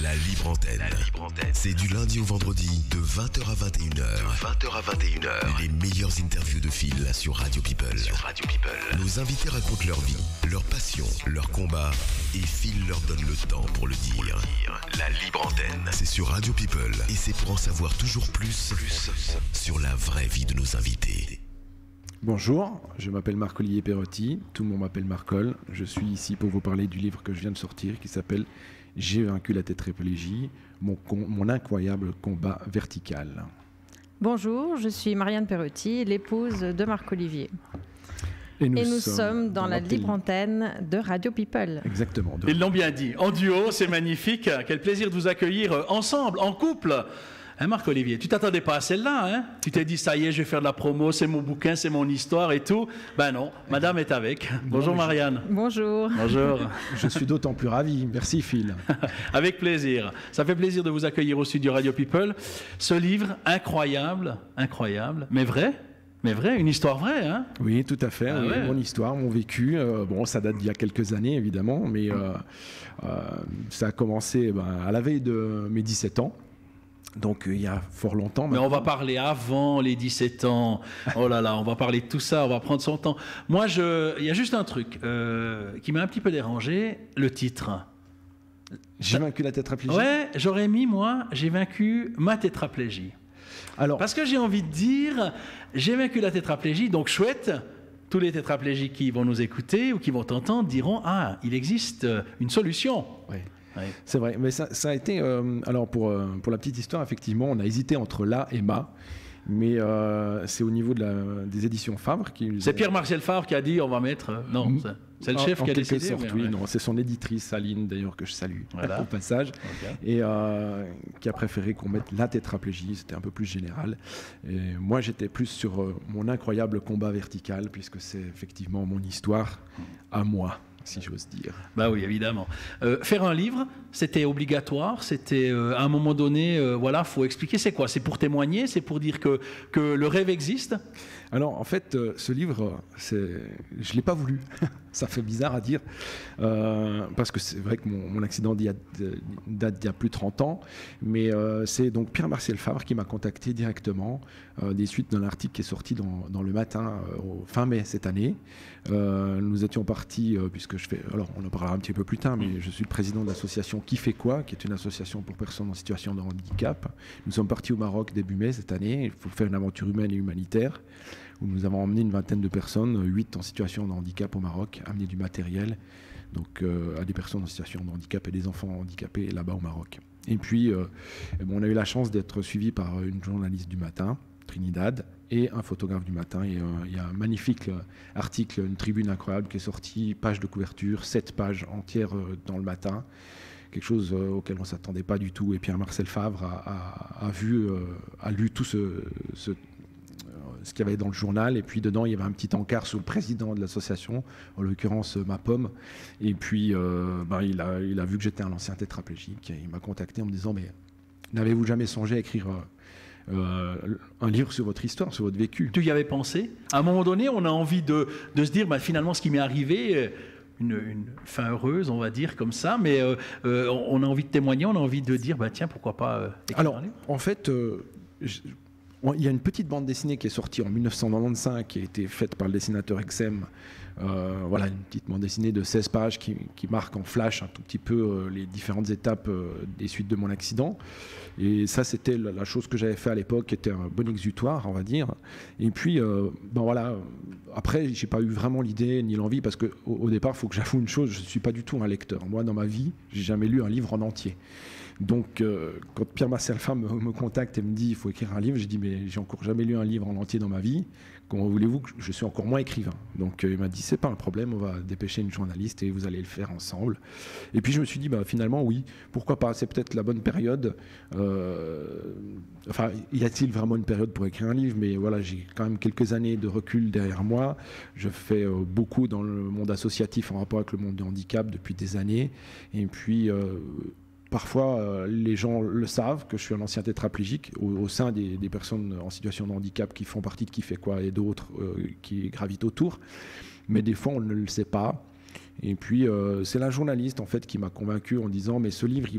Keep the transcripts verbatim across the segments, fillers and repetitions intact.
La libre antenne. La libre antenne. C'est du lundi au vendredi de vingt heures à vingt et une heures. De vingt heures à vingt et une heures. Les meilleures interviews de Phil sur Radio People. Sur Radio People. Nos invités racontent leur vie, leur passion, leur combat et Phil leur donne le temps pour le dire. La libre antenne. C'est sur Radio People et c'est pour en savoir toujours plus, plus sur la vraie vie de nos invités. Bonjour, je m'appelle Marc-Olivier Perotti, tout le monde m'appelle Marcol. Je suis ici pour vous parler du livre que je viens de sortir qui s'appelle « J'ai vaincu la tétraplégie, mon, con, mon incroyable combat vertical ». Bonjour, je suis Marianne Perotti, l'épouse de Marc-Olivier. Et nous, Et nous sommes, sommes dans, dans la télé... libre antenne de Radio People. Exactement. Ils l'ont bien dit, en duo, c'est magnifique. Quel plaisir de vous accueillir ensemble, en couple. Hein, Marc-Olivier, tu t'attendais pas à celle-là, hein? Tu t'es dit, ça y est, je vais faire de la promo, c'est mon bouquin, c'est mon histoire et tout. Ben non, madame est avec. Bonjour bon, Marianne. Je... Bonjour. Bonjour. Je suis d'autant plus ravi. Merci Phil. Avec plaisir. Ça fait plaisir de vous accueillir au studio Radio People. Ce livre, incroyable, incroyable, mais vrai. Mais vrai, une histoire vraie, hein? Oui, tout à fait. Ah oui, ouais. Mon histoire, mon vécu. Euh, bon, ça date d'il y a quelques années, évidemment, mais euh, euh, ça a commencé ben, à la veille de mes dix-sept ans. Donc, euh, il y a fort longtemps. Mais maintenant. on va parler avant les dix-sept ans. Oh là là, on va parler de tout ça, on va prendre son temps. Moi, je... il y a juste un truc euh, qui m'a un petit peu dérangé, le titre. J'ai vaincu la tétraplégie. Ouais, j'aurais mis, moi, j'ai vaincu ma tétraplégie. Alors, Parce que j'ai envie de dire, j'ai vaincu la tétraplégie, donc chouette, tous les tétraplégiques qui vont nous écouter ou qui vont t'entendre diront, ah, il existe une solution. ouais. Ouais. C'est vrai, mais ça, ça a été... Euh, alors, pour, euh, pour la petite histoire, effectivement, on a hésité entre la et ma, mais euh, c'est au niveau de la, des éditions Fabre qui... C'est Pierre-Marcel Fabre qui a dit, on va mettre... Euh, non, Mmh. c'est, c'est le en, chef en qui a quelque décidé. sorte, mais, oui, ouais. non, c'est son éditrice, Aline, d'ailleurs, que je salue, Voilà. au passage, Okay. et euh, qui a préféré qu'on mette la tétraplégie, c'était un peu plus général. Et moi, j'étais plus sur euh, mon incroyable combat vertical, puisque c'est effectivement mon histoire à moi, si j'ose dire. Bah oui, évidemment. Euh, faire un livre, c'était obligatoire, c'était euh, à un moment donné, euh, voilà, faut expliquer c'est quoi. C'est pour témoigner, c'est pour dire que, que le rêve existe. Alors, en fait, euh, ce livre, c'est... je ne l'ai pas voulu. Ça fait bizarre à dire, euh, parce que c'est vrai que mon, mon accident d'il y a, de, date d'il y a plus de trente ans, mais euh, c'est donc Pierre-Marcel Fabre qui m'a contacté directement euh, des suites d'un article qui est sorti dans, dans Le Matin euh, au fin mai cette année. Euh, nous étions partis, euh, puisque je fais... Alors, on en parlera un petit peu plus tard, mais je suis le président de l'association Qui fait quoi, qui est une association pour personnes en situation de handicap. Nous sommes partis au Maroc début mai cette année. Il faut faire une aventure humaine et humanitaire, où nous avons emmené une vingtaine de personnes, huit en situation de handicap au Maroc, amené du matériel donc, euh, à des personnes en situation de handicap et des enfants handicapés là-bas au Maroc. Et puis, euh, et bon, on a eu la chance d'être suivis par une journaliste du Matin, Trinidad, et un photographe du Matin. Et euh, il y a un magnifique euh, article, une tribune incroyable qui est sortie, page de couverture, sept pages entières euh, dans Le Matin. Quelque chose euh, auquel on ne s'attendait pas du tout. Et Pierre-Marcel Fabre a, a, a, vu, euh, a lu tout ce... ce ce qu'il y avait dans le journal, et puis dedans il y avait un petit encart sur le président de l'association, en l'occurrence ma pomme, et puis euh, ben, il, a, il a vu que j'étais un ancien tétraplégique, et il m'a contacté en me disant mais n'avez-vous jamais songé à écrire euh, un livre sur votre histoire, sur votre vécu? Tu y avais pensé? À un moment donné, on a envie de, de se dire, bah, finalement ce qui m'est arrivé, une, une fin heureuse, on va dire comme ça, mais euh, euh, on a envie de témoigner, on a envie de dire, bah, tiens, pourquoi pas euh, écrire Alors, un livre? en fait, euh, je, il y a une petite bande dessinée qui est sortie en mille neuf cent quatre-vingt-quinze, qui a été faite par le dessinateur Exem. Euh, voilà, une petite bande dessinée de seize pages qui, qui marque en flash un tout petit peu euh, les différentes étapes euh, des suites de mon accident. Et ça, c'était la, la chose que j'avais fait à l'époque, qui était un bon exutoire, on va dire. Et puis, euh, ben voilà, après, j'ai pas eu vraiment l'idée ni l'envie, parce qu'au au départ, il faut que j'avoue une chose, je ne suis pas du tout un lecteur. Moi, dans ma vie, j'ai jamais lu un livre en entier. Donc, euh, quand Pierre-Marcel Fabre me, me contacte et me dit il faut écrire un livre, j'ai dit mais j'ai encore jamais lu un livre en entier dans ma vie. Comment voulez-vous que je suis encore moins écrivain? Donc, euh, il m'a dit c'est pas un problème, on va dépêcher une journaliste et vous allez le faire ensemble. Et puis je me suis dit bah finalement oui, pourquoi pas? C'est peut-être la bonne période. Euh, enfin, y a-t-il vraiment une période pour écrire un livre? Mais voilà, j'ai quand même quelques années de recul derrière moi. Je fais euh, beaucoup dans le monde associatif en rapport avec le monde du handicap depuis des années. Et puis euh, Parfois, euh, les gens le savent que je suis un ancien tétraplégique au, au sein des, des personnes en situation de handicap qui font partie de Qui fait quoi et d'autres euh, qui gravitent autour. Mais des fois, on ne le sait pas. Et puis, euh, c'est la journaliste en fait qui m'a convaincu en disant mais ce livre, il va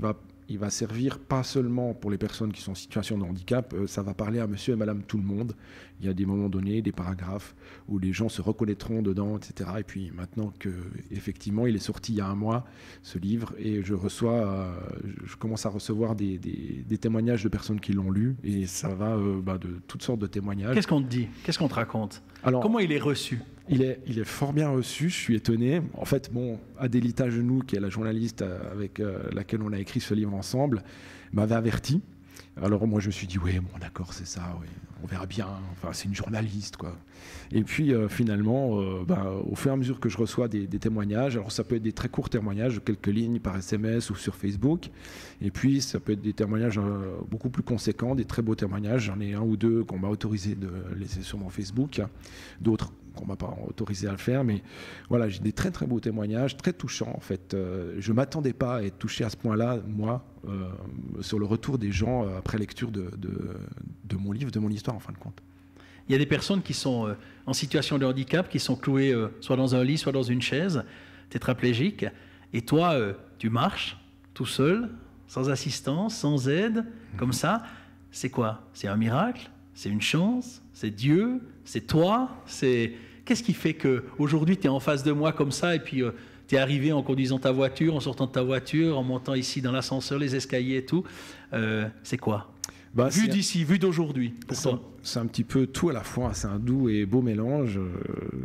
il va servir pas seulement pour les personnes qui sont en situation de handicap, euh, ça va parler à monsieur et madame tout le monde. Il y a des moments donnés, des paragraphes où les gens se reconnaîtront dedans, et cetera. Et puis maintenant qu'effectivement, il est sorti il y a un mois, ce livre, et je reçois, euh, je commence à recevoir des, des, des témoignages de personnes qui l'ont lu, et ça va euh, bah, de toutes sortes de témoignages. Qu'est-ce qu'on te dit? Qu'est-ce qu'on te raconte? Alors, comment il est reçu? Il est, il est fort bien reçu, je suis étonné. En fait, bon, Adélita Genoux, qui est la journaliste avec euh, laquelle on a écrit ce livre ensemble, m'avait averti. Alors moi, je me suis dit, oui, bon, d'accord, c'est ça, oui, on verra bien. Enfin, c'est une journaliste, quoi. Et puis, euh, finalement, euh, ben, au fur et à mesure que je reçois des, des témoignages, alors ça peut être des très courts témoignages, quelques lignes par S M S ou sur Facebook, et puis ça peut être des témoignages euh, beaucoup plus conséquents, des très beaux témoignages. J'en ai un ou deux qu'on m'a autorisé de laisser sur mon Facebook, d'autres qu'on m'a pas autorisé à le faire, mais voilà, j'ai des très très beaux témoignages, très touchants en fait. Euh, je m'attendais pas à être touché à ce point-là, moi, euh, sur le retour des gens euh, après lecture de, de, de mon livre, de mon histoire en fin de compte. Il y a des personnes qui sont euh, en situation de handicap, qui sont clouées euh, soit dans un lit, soit dans une chaise, tétraplégiques, et toi, euh, tu marches tout seul, sans assistance, sans aide, mmh. comme ça. C'est quoi? C'est un miracle? C'est une chance? C'est Dieu? C'est toi? C'est... Qu'est-ce qui fait qu'aujourd'hui, tu es en face de moi comme ça, et puis euh, tu es arrivé en conduisant ta voiture, en sortant de ta voiture, en montant ici dans l'ascenseur, les escaliers et tout. Euh, c'est quoi? Bah, vu d'ici, vu d'aujourd'hui, pour toi. C'est un petit peu tout à la fois. C'est un doux et beau mélange. Euh,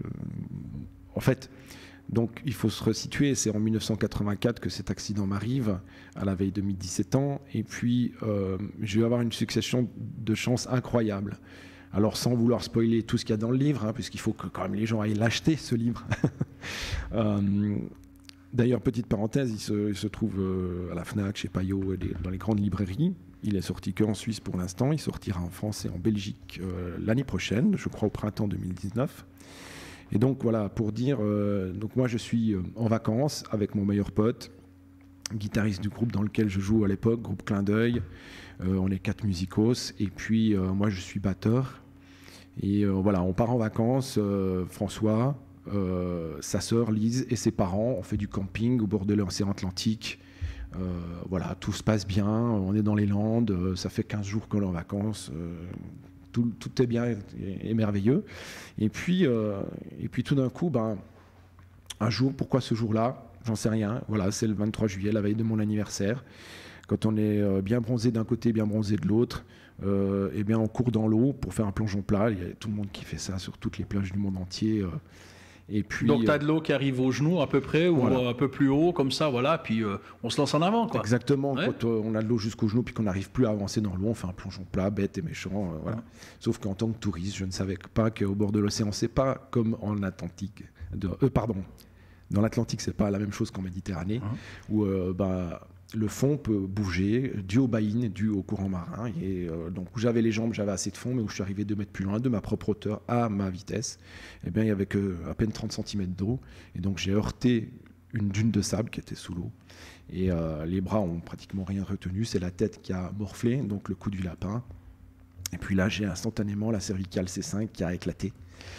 en fait, donc, il faut se resituer. C'est en mille neuf cent quatre-vingt-quatre que cet accident m'arrive, à la veille de mes dix-sept ans. Et puis, euh, je vais avoir une succession de chances incroyables. Alors, sans vouloir spoiler tout ce qu'il y a dans le livre, hein, puisqu'il faut que quand même les gens aillent l'acheter, ce livre. euh, D'ailleurs, petite parenthèse, il se, il se trouve euh, à la Fnac, chez Payot, dans les grandes librairies. Il est sorti qu'en Suisse pour l'instant. Il sortira en France et en Belgique euh, l'année prochaine, je crois au printemps deux mille dix-neuf. Et donc, voilà, pour dire, euh, donc moi, je suis euh, en vacances avec mon meilleur pote, guitariste du groupe dans lequel je joue à l'époque, groupe Clin d'œil. Euh, on est quatre musicos. Et puis, euh, moi, je suis batteur. Et euh, voilà, on part en vacances, euh, François, euh, sa sœur Lise et ses parents. On fait du camping au bord de l'océan Atlantique. Euh, voilà, tout se passe bien. On est dans les Landes. Euh, ça fait quinze jours qu'on est en vacances. Euh, tout, tout est bien et, et merveilleux. Et puis, euh, et puis tout d'un coup, ben, un jour, pourquoi ce jour-là? J'en sais rien. Voilà, c'est le vingt-trois juillet, la veille de mon anniversaire. Quand on est bien bronzé d'un côté, bien bronzé de l'autre, euh, et bien on court dans l'eau pour faire un plongeon plat. Il y a tout le monde qui fait ça sur toutes les plages du monde entier. Euh, et puis, donc tu as de l'eau qui arrive aux genoux à peu près, ou voilà. un peu plus haut, comme ça, voilà, puis euh, on se lance en avant, quoi. Exactement, ouais. Quand euh, on a de l'eau jusqu'aux genoux puis qu'on n'arrive plus à avancer dans l'eau, on fait un plongeon plat, bête et méchant. Euh, voilà. Ouais. Sauf qu'en tant que touriste, je ne savais pas qu'au bord de l'océan, c'est pas comme en Atlantique. De, euh, pardon, dans l'Atlantique, c'est pas la même chose qu'en Méditerranée, mmh. où euh, bah, le fond peut bouger dû aux baïnes, dû au courant marin. Et euh, donc, où j'avais les jambes, j'avais assez de fond, mais où je suis arrivé deux mètres plus loin, de ma propre hauteur, à ma vitesse, eh bien, il n'y avait que à peine trente centimètres d'eau. Et donc, j'ai heurté une dune de sable qui était sous l'eau. Et euh, les bras ont pratiquement rien retenu. C'est la tête qui a morflé, donc le cou du lapin. Et puis là, j'ai instantanément la cervicale C cinq qui a éclaté.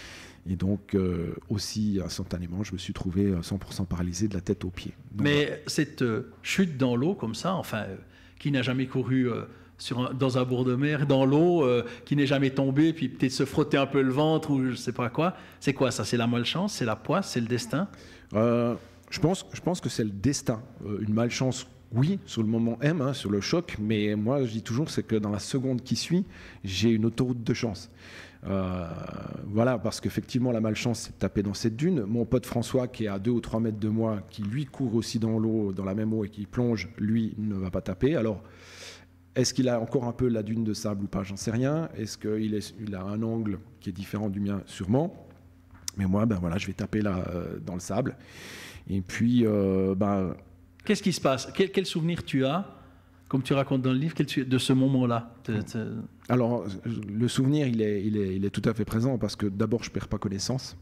Et donc, euh, aussi, instantanément, je me suis trouvé cent pour cent paralysé de la tête aux pieds. Donc, mais voilà. Cette euh, chute dans l'eau, comme ça, enfin, euh, qui n'a jamais couru euh, sur un, dans un bord de mer, dans l'eau, euh, qui n'est jamais tombé, puis peut-être se frotter un peu le ventre, ou je ne sais pas quoi, c'est quoi ça? C'est la malchance? C'est la poisse? C'est le destin? euh, je, pense, je pense que c'est le destin. Euh, une malchance, oui, sur le moment M, hein, sur le choc, mais moi, je dis toujours, c'est que dans la seconde qui suit, j'ai une autoroute de chance. Euh, voilà, parce qu'effectivement la malchance c'est de taper dans cette dune. Mon pote François qui est à deux ou trois mètres de moi, qui lui court aussi dans l'eau, dans la même eau et qui plonge, lui ne va pas taper. Alors est-ce qu'il a encore un peu la dune de sable ou pas? J'en sais rien. Est-ce qu'il est, il a un angle qui est différent du mien? Sûrement. Mais moi, ben voilà, je vais taper là euh, dans le sable. Et puis, euh, ben, qu'est-ce qui se passe? Quel, quel souvenir tu as, comme tu racontes dans le livre, quel, de ce moment-là? te, te... Alors, le souvenir, il est, il, est, il est tout à fait présent parce que d'abord, je ne perds pas connaissance.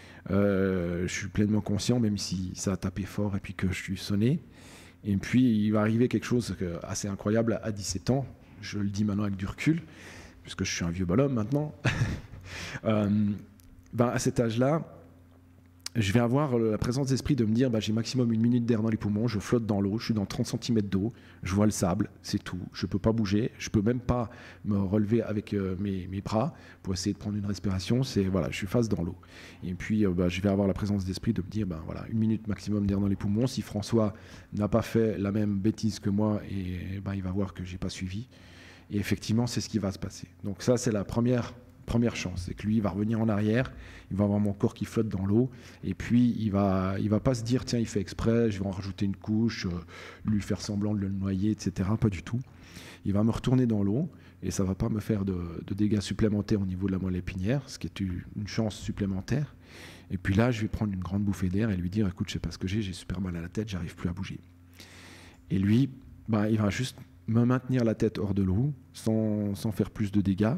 Euh, je suis pleinement conscient, même si ça a tapé fort et puis que je suis sonné. Et puis, il va arriver quelque chose assez incroyable à dix-sept ans. Je le dis maintenant avec du recul, puisque je suis un vieux bonhomme maintenant. euh, ben, à cet âge-là, je vais avoir la présence d'esprit de me dire, bah, j'ai maximum une minute d'air dans les poumons, je flotte dans l'eau, je suis dans trente centimètres d'eau, je vois le sable, c'est tout. Je ne peux pas bouger, je ne peux même pas me relever avec euh, mes, mes bras pour essayer de prendre une respiration. C'est, voilà, je suis face dans l'eau. Et puis, euh, bah, je vais avoir la présence d'esprit de me dire, bah, voilà, une minute maximum d'air dans les poumons. Si François n'a pas fait la même bêtise que moi, et, bah, il va voir que je n'ai pas suivi. Et effectivement, c'est ce qui va se passer. Donc ça, c'est la première... Première chance, c'est que lui, il va revenir en arrière, il va avoir mon corps qui flotte dans l'eau, et puis il va, il va pas se dire, tiens, il fait exprès, je vais en rajouter une couche, euh, lui faire semblant de le noyer, et cetera. Pas du tout. Il va me retourner dans l'eau, et ça va pas me faire de, de dégâts supplémentaires au niveau de la moelle épinière, ce qui est une chance supplémentaire. Et puis là, je vais prendre une grande bouffée d'air et lui dire, écoute, je sais pas ce que j'ai, j'ai super mal à la tête, j'arrive plus à bouger. Et lui, bah, il va juste me maintenir la tête hors de l'eau, sans, sans faire plus de dégâts.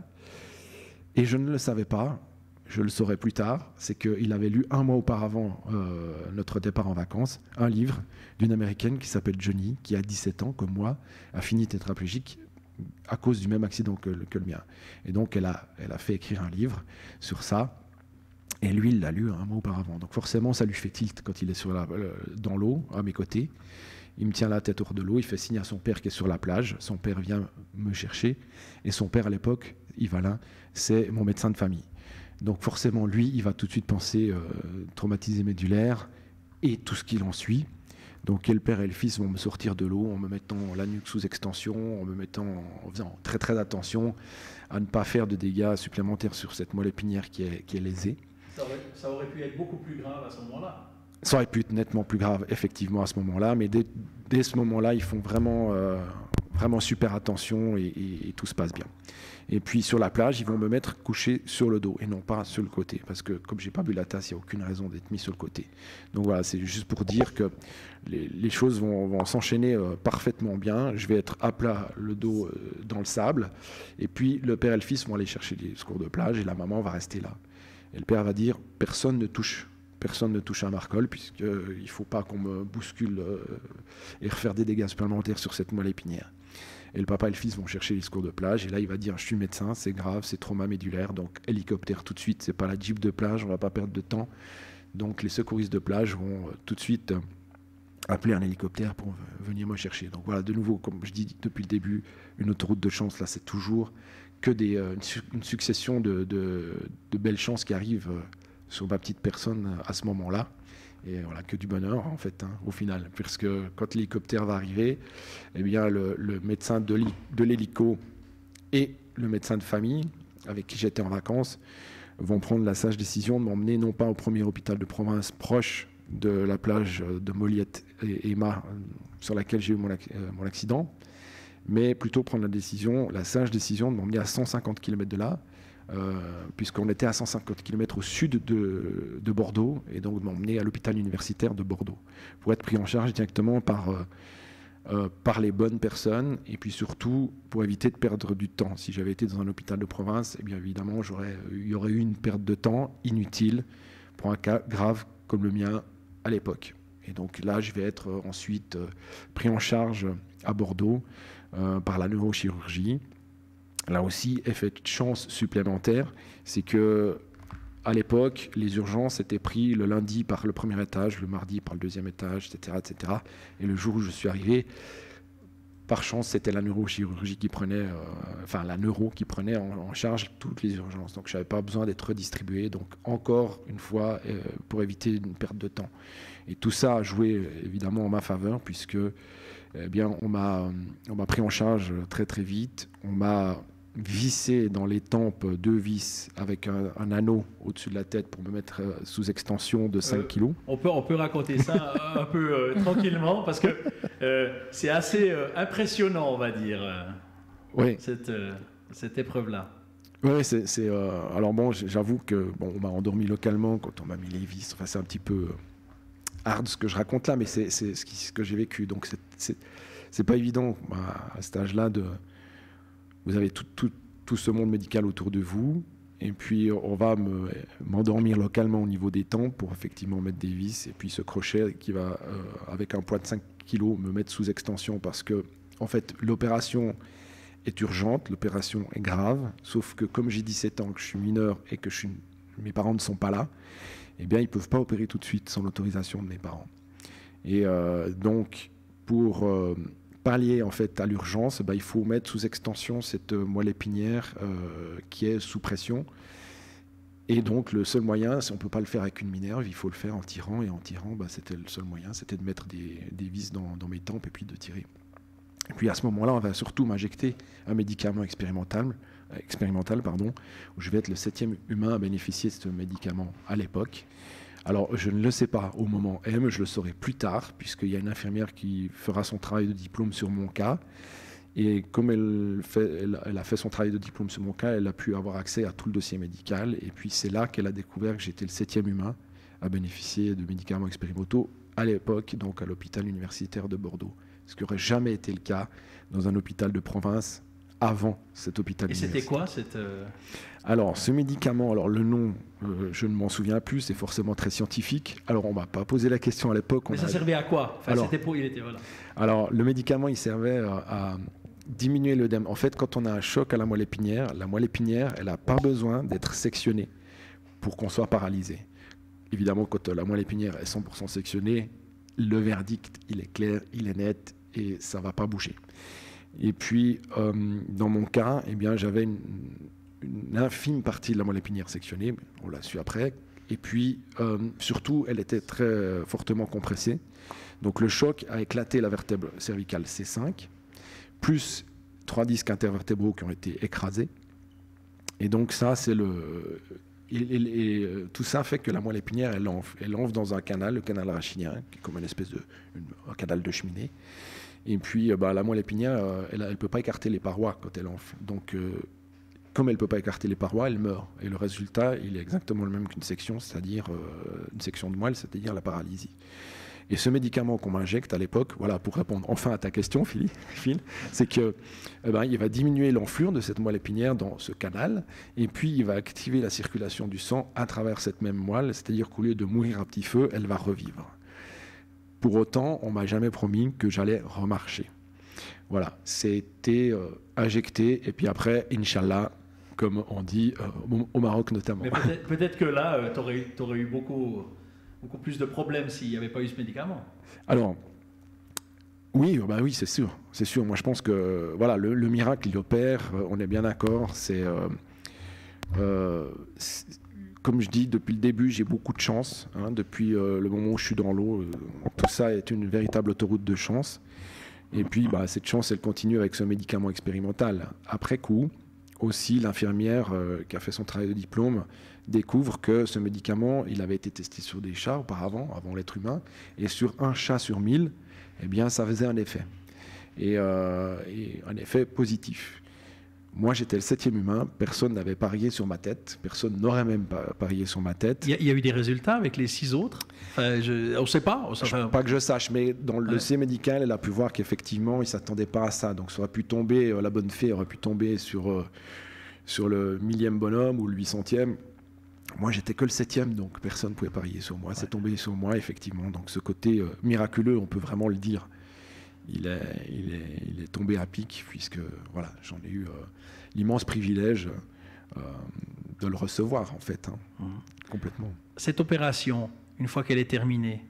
Et je ne le savais pas, je le saurai plus tard, c'est qu'il avait lu un mois auparavant euh, notre départ en vacances, un livre d'une Américaine qui s'appelle Johnny, qui a dix-sept ans, comme moi, a fini tétraplégique à cause du même accident que, que le mien. Et donc elle a, elle a fait écrire un livre sur ça, et lui il l'a lu un mois auparavant. Donc forcément ça lui fait tilt quand il est sur la, euh, dans l'eau, à mes côtés. Il me tient la tête hors de l'eau, il fait signe à son père qui est sur la plage. Son père vient me chercher. Et son père, à l'époque, Yvalin, c'est mon médecin de famille. Donc forcément, lui, il va tout de suite penser euh, traumatisé médulaire et tout ce qu'il en suit. Donc et le père et le fils vont me sortir de l'eau en me mettant la nuque sous extension, en me mettant, en faisant très très attention à ne pas faire de dégâts supplémentaires sur cette moelle épinière qui est, qui est lésée. Ça aurait, ça aurait pu être beaucoup plus grave à ce moment-là. Ça aurait pu être nettement plus grave, effectivement, à ce moment-là. Mais dès, dès ce moment-là, ils font vraiment, euh, vraiment super attention et, et, et tout se passe bien. Et puis, sur la plage, ils vont me mettre couché sur le dos et non pas sur le côté. Parce que, comme je n'ai pas bu la tasse, il n'y a aucune raison d'être mis sur le côté. Donc voilà, c'est juste pour dire que les, les choses vont, vont s'enchaîner euh, parfaitement bien. Je vais être à plat, le dos euh, dans le sable. Et puis, le père et le fils vont aller chercher les secours de plage et la maman va rester là. Et le père va dire, personne ne touche. Personne ne touche à Marcol, puisqu'il ne faut pas qu'on me bouscule euh, et refaire des dégâts supplémentaires sur cette moelle épinière. Et le papa et le fils vont chercher les secours de plage, et là il va dire, je suis médecin, c'est grave, c'est trauma médulaire, donc hélicoptère tout de suite, c'est pas la jeep de plage, on va pas perdre de temps. Donc les secouristes de plage vont euh, tout de suite euh, appeler un hélicoptère pour venir me chercher. Donc voilà, de nouveau, comme je dis depuis le début, une autoroute de chance, là c'est toujours que des, euh, une, su une succession de, de, de belles chances qui arrivent euh, sur ma petite personne à ce moment-là. Et voilà, que du bonheur, en fait, hein, au final. Parce que quand l'hélicoptère va arriver, eh bien, le, le médecin de l'hélico et le médecin de famille, avec qui j'étais en vacances, vont prendre la sage décision de m'emmener non pas au premier hôpital de province proche de la plage de Moliette et Emma, sur laquelle j'ai eu mon, mon accident, mais plutôt prendre la décision, la sage décision de m'emmener à cent cinquante kilomètres de là, Euh, puisqu'on était à cent cinquante kilomètres au sud de, de Bordeaux, et donc m'emmener à l'hôpital universitaire de Bordeaux, pour être pris en charge directement par, euh, euh, par les bonnes personnes, et puis surtout pour éviter de perdre du temps. Si j'avais été dans un hôpital de province, eh bien évidemment, il y aurait eu une perte de temps inutile pour un cas grave comme le mien à l'époque. Et donc là, je vais être ensuite euh, pris en charge à Bordeaux euh, par la neurochirurgie. Là aussi, effet de chance supplémentaire, c'est que à l'époque, les urgences étaient prises le lundi par le premier étage, le mardi par le deuxième étage, et cetera, et cetera. Et le jour où je suis arrivé, par chance, c'était la neurochirurgie qui prenait, euh, enfin la neuro qui prenait en, en charge toutes les urgences. Donc, je n'avais pas besoin d'être redistribué. Donc, encore une fois, euh, pour éviter une perte de temps. Et tout ça a joué évidemment en ma faveur, puisque eh bien, on m'a on m'a pris en charge très très vite. On m'a vissé dans les tempes deux vis avec un, un anneau au-dessus de la tête pour me mettre euh, sous extension de cinq kilos. Euh, on, peut, on peut raconter ça un peu euh, tranquillement, parce que euh, c'est assez euh, impressionnant, on va dire, euh, oui. cette, euh, cette épreuve-là. Oui, c'est... Euh, alors bon, j'avoue que bon, on m'a endormi localement quand on m'a mis les vis. Enfin, c'est un petit peu hard ce que je raconte là, mais c'est ce, ce que j'ai vécu. Donc c'est pas évident à cet âge-là de... Vous avez tout, tout, tout ce monde médical autour de vous, et puis on va m'endormir me, localement au niveau des tempes pour effectivement mettre des vis, et puis ce crochet qui va, euh, avec un poids de cinq kilos, me mettre sous extension, parce que en fait, l'opération est urgente, l'opération est grave, sauf que comme j'ai dix-sept ans, que je suis mineur et que je suis, mes parents ne sont pas là, eh bien, ils ne peuvent pas opérer tout de suite sans l'autorisation de mes parents. Et euh, donc, pour euh, pallier en fait, à l'urgence, bah, il faut mettre sous extension cette moelle épinière euh, qui est sous pression. Et donc, le seul moyen, on ne peut pas le faire avec une minerve, il faut le faire en tirant. Et en tirant, bah, c'était le seul moyen, c'était de mettre des, des vis dans, dans mes tempes et puis de tirer. Et puis à ce moment-là, on va surtout m'injecter un médicament expérimental, euh, expérimental pardon, où je vais être le septième humain à bénéficier de ce médicament à l'époque. Alors, je ne le sais pas au moment M, je le saurai plus tard, puisqu'il y a une infirmière qui fera son travail de diplôme sur mon cas. Et comme elle, fait, elle, elle a fait son travail de diplôme sur mon cas, elle a pu avoir accès à tout le dossier médical. Et puis c'est là qu'elle a découvert que j'étais le septième humain à bénéficier de médicaments expérimentaux à l'époque, donc à l'hôpital universitaire de Bordeaux. Ce qui n'aurait jamais été le cas dans un hôpital de province avant cet hôpital universitaire. Et c'était quoi cette... Euh... Alors, ce médicament, alors le nom, euh, je ne m'en souviens plus, c'est forcément très scientifique. Alors, on ne m'a pas posé la question à l'époque. Mais ça a... servait à quoi enfin, alors, c'était pour... Il était, voilà. alors, le médicament, il servait à diminuer l'œdème. En fait, quand on a un choc à la moelle épinière, la moelle épinière, elle n'a pas besoin d'être sectionnée pour qu'on soit paralysé. Évidemment, quand la moelle épinière est cent pour cent sectionnée, le verdict, il est clair, il est net et ça ne va pas bouger. Et puis, euh, dans mon cas, eh bien, j'avais une, une infime partie de la moelle épinière sectionnée, on l'a su après, et puis euh, surtout, elle était très fortement compressée. Donc le choc a éclaté la vertèbre cervicale C cinq, plus trois disques intervertébraux qui ont été écrasés. Et donc ça, c'est le... Et, et, et, tout ça fait que la moelle épinière, elle enfle, elle enfle dans un canal, le canal rachidien, qui est comme une espèce de une, un canal de cheminée. Et puis, bah, la moelle épinière, elle ne peut pas écarter les parois quand elle enfle. Donc, euh, comme elle ne peut pas écarter les parois, elle meurt. Et le résultat, il est exactement le même qu'une section, c'est-à-dire euh, une section de moelle, c'est-à-dire la paralysie. Et ce médicament qu'on m'injecte à l'époque, voilà, pour répondre enfin à ta question, Phil, c'est que eh ben, il va diminuer l'enflure de cette moelle épinière dans ce canal, et puis il va activer la circulation du sang à travers cette même moelle, c'est-à-dire qu'au lieu de mourir à petit feu, elle va revivre. Pour autant, on ne m'a jamais promis que j'allais remarcher. Voilà, c'était euh, injecté, et puis après, Inch'Allah, comme on dit euh, au Maroc notamment. Mais peut-être, peut-être que là, euh, tu aurais, t'aurais eu beaucoup... beaucoup plus de problèmes s'il n'y avait pas eu ce médicament. Alors, oui, bah oui, c'est sûr, c'est sûr. Moi, je pense que voilà, le, le miracle, il opère. On est bien d'accord. C'est, euh, euh, c'est, comme je dis, depuis le début, j'ai beaucoup de chance. Hein, depuis euh, le moment où je suis dans l'eau, euh, tout ça est une véritable autoroute de chance. Et puis, bah, cette chance, elle continue avec ce médicament expérimental. Après coup, aussi, l'infirmière euh, qui a fait son travail de diplôme découvre que ce médicament, il avait été testé sur des chats auparavant, avant l'être humain, et sur un chat sur mille, eh bien, ça faisait un effet, et, euh, et un effet positif. Moi, j'étais le septième humain, personne n'avait parié sur ma tête, personne n'aurait même pas parié sur ma tête. Il y, y a eu des résultats avec les six autres enfin, je, On ne sait pas. On je, pas que je sache, mais dans le ouais. dossier médical, elle a pu voir qu'effectivement, il ne s'attendait pas à ça. Donc, ça aurait pu tomber, la bonne fée aurait pu tomber sur, euh, sur le millième bonhomme ou le huit centième. Moi, j'étais que le septième, donc personne ne pouvait parier sur moi. Ouais. C'est tombé sur moi, effectivement. Donc, ce côté euh, miraculeux, on peut vraiment le dire. Il est, il est, il est tombé à pic, puisque voilà, j'en ai eu euh, l'immense privilège euh, de le recevoir, en fait, hein, mmh. complètement. Cette opération, une fois qu'elle est terminée,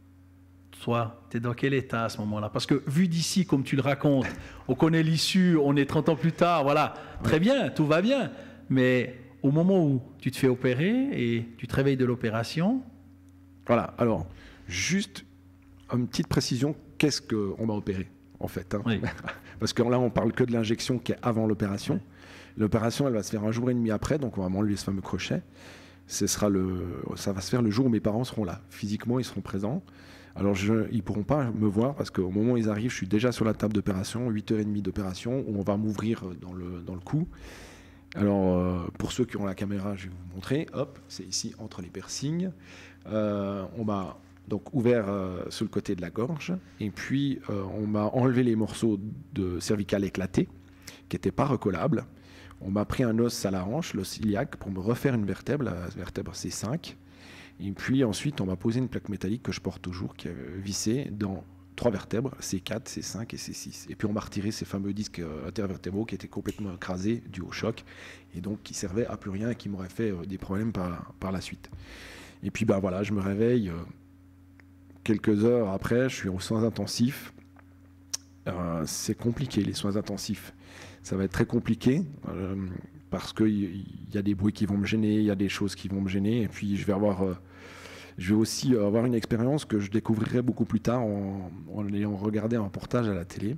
toi, tu es dans quel état à ce moment-là? Parce que vu d'ici, comme tu le racontes, on connaît l'issue, on est trente ans plus tard, voilà, très ouais. bien, tout va bien. Mais au moment où tu te fais opérer et tu te réveilles de l'opération... Voilà, alors, juste une petite précision. Qu'est-ce qu'on m'a opéré, en fait hein oui. Parce que là, on parle que de l'injection qui est avant l'opération. Oui. L'opération, elle va se faire un jour et demi après, donc on va m'enlever ce fameux crochet. Ce sera le, ça va se faire le jour où mes parents seront là. Physiquement, ils seront présents. Alors, je, ils ne pourront pas me voir parce qu'au moment où ils arrivent, je suis déjà sur la table d'opération, huit heures trente d'opération, où on va m'ouvrir dans le, dans le cou. Alors, euh, pour ceux qui ont la caméra, je vais vous montrer. Hop, c'est ici, entre les piercings. Euh, on m'a... donc ouvert euh, sur le côté de la gorge, et puis euh, on m'a enlevé les morceaux de cervical éclatés, qui n'étaient pas recollables. On m'a pris un os à la hanche, l'os iliaque, pour me refaire une vertèbre, la vertèbre C cinq. Et puis ensuite, on m'a posé une plaque métallique que je porte toujours, qui est vissée dans trois vertèbres, C quatre, C cinq et C six. Et puis on m'a retiré ces fameux disques intervertébraux qui étaient complètement écrasés dû au choc, et donc qui servaient à plus rien et qui m'auraient fait des problèmes par, par la suite. Et puis ben voilà, je me réveille euh, quelques heures après, je suis aux soins intensifs. Euh, c'est compliqué les soins intensifs. Ça va être très compliqué euh, parce qu'il y, y a des bruits qui vont me gêner, il y a des choses qui vont me gêner. Et puis je vais avoir, euh, je vais aussi avoir une expérience que je découvrirai beaucoup plus tard en, en ayant regardé un reportage à la télé.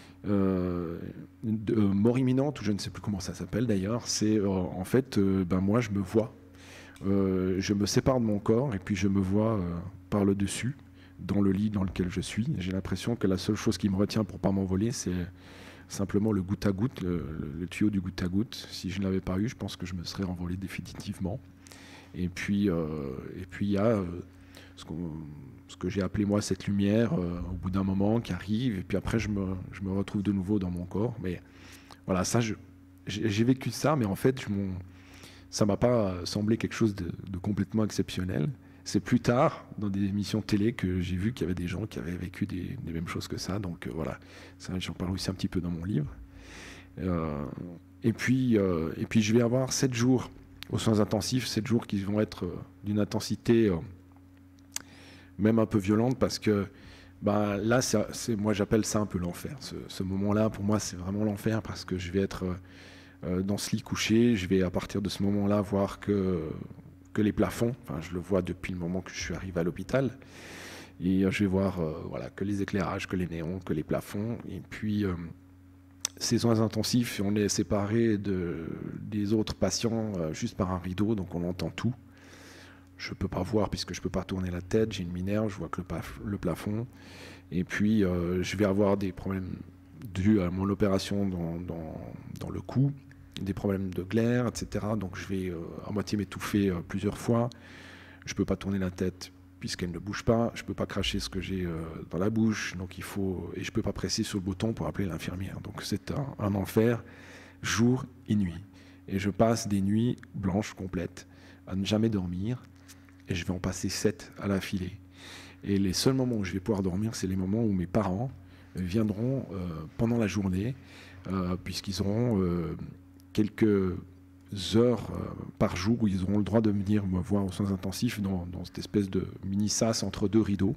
Euh, de, euh, mort imminente, ou je ne sais plus comment ça s'appelle d'ailleurs. C'est euh, en fait, euh, ben moi je me vois. Euh, je me sépare de mon corps et puis je me vois euh, par le dessus dans le lit dans lequel je suis. J'ai l'impression que la seule chose qui me retient pour pas m'envoler, c'est simplement le goutte à goutte, le, le tuyau du goutte à goutte. Si je ne l'avais pas eu, je pense que je me serais envolé définitivement. Et puis, euh, et puis il y a euh, ce, ce que j'ai appelé moi cette lumière euh, au bout d'un moment qui arrive. Et puis après, je me, je me retrouve de nouveau dans mon corps. Mais voilà, ça, je, j'ai, j'ai vécu ça, mais en fait, je m'en, ça m'a pas semblé quelque chose de, de complètement exceptionnel. C'est plus tard, dans des émissions télé, que j'ai vu qu'il y avait des gens qui avaient vécu des, des mêmes choses que ça. Donc euh, voilà, ça, j'en parle aussi un petit peu dans mon livre. Euh, et, puis, euh, et puis je vais avoir sept jours aux soins intensifs, sept jours qui vont être euh, d'une intensité euh, même un peu violente, parce que bah, là, c'est, c'est, moi j'appelle ça un peu l'enfer. Ce, ce moment-là, pour moi, c'est vraiment l'enfer, parce que je vais être euh, dans ce lit couché, je vais à partir de ce moment-là voir que... que les plafonds, enfin, je le vois depuis le moment que je suis arrivé à l'hôpital, et je vais voir euh, voilà, que les éclairages, que les néons, que les plafonds, et puis euh, ces soins intensifs, on est séparés de, des autres patients euh, juste par un rideau, donc on entend tout. Je ne peux pas voir puisque je ne peux pas tourner la tête, j'ai une minerve, je vois que le, paf- le plafond, et puis euh, je vais avoir des problèmes dus à mon opération dans, dans, dans le cou, des problèmes de glaire, et cetera. Donc je vais euh, à moitié m'étouffer euh, plusieurs fois. Je ne peux pas tourner la tête puisqu'elle ne bouge pas. Je ne peux pas cracher ce que j'ai euh, dans la bouche. Donc il faut... Et je ne peux pas presser sur le bouton pour appeler l'infirmière. Donc c'est un, un enfer, jour et nuit. Et je passe des nuits blanches complètes à ne jamais dormir. Et je vais en passer sept à l'affilée. Et les seuls moments où je vais pouvoir dormir, c'est les moments où mes parents viendront euh, pendant la journée, euh, puisqu'ils auront... Euh, quelques heures euh, par jour où ils auront le droit de venir me voir aux soins intensifs dans, dans cette espèce de mini-sas entre deux rideaux.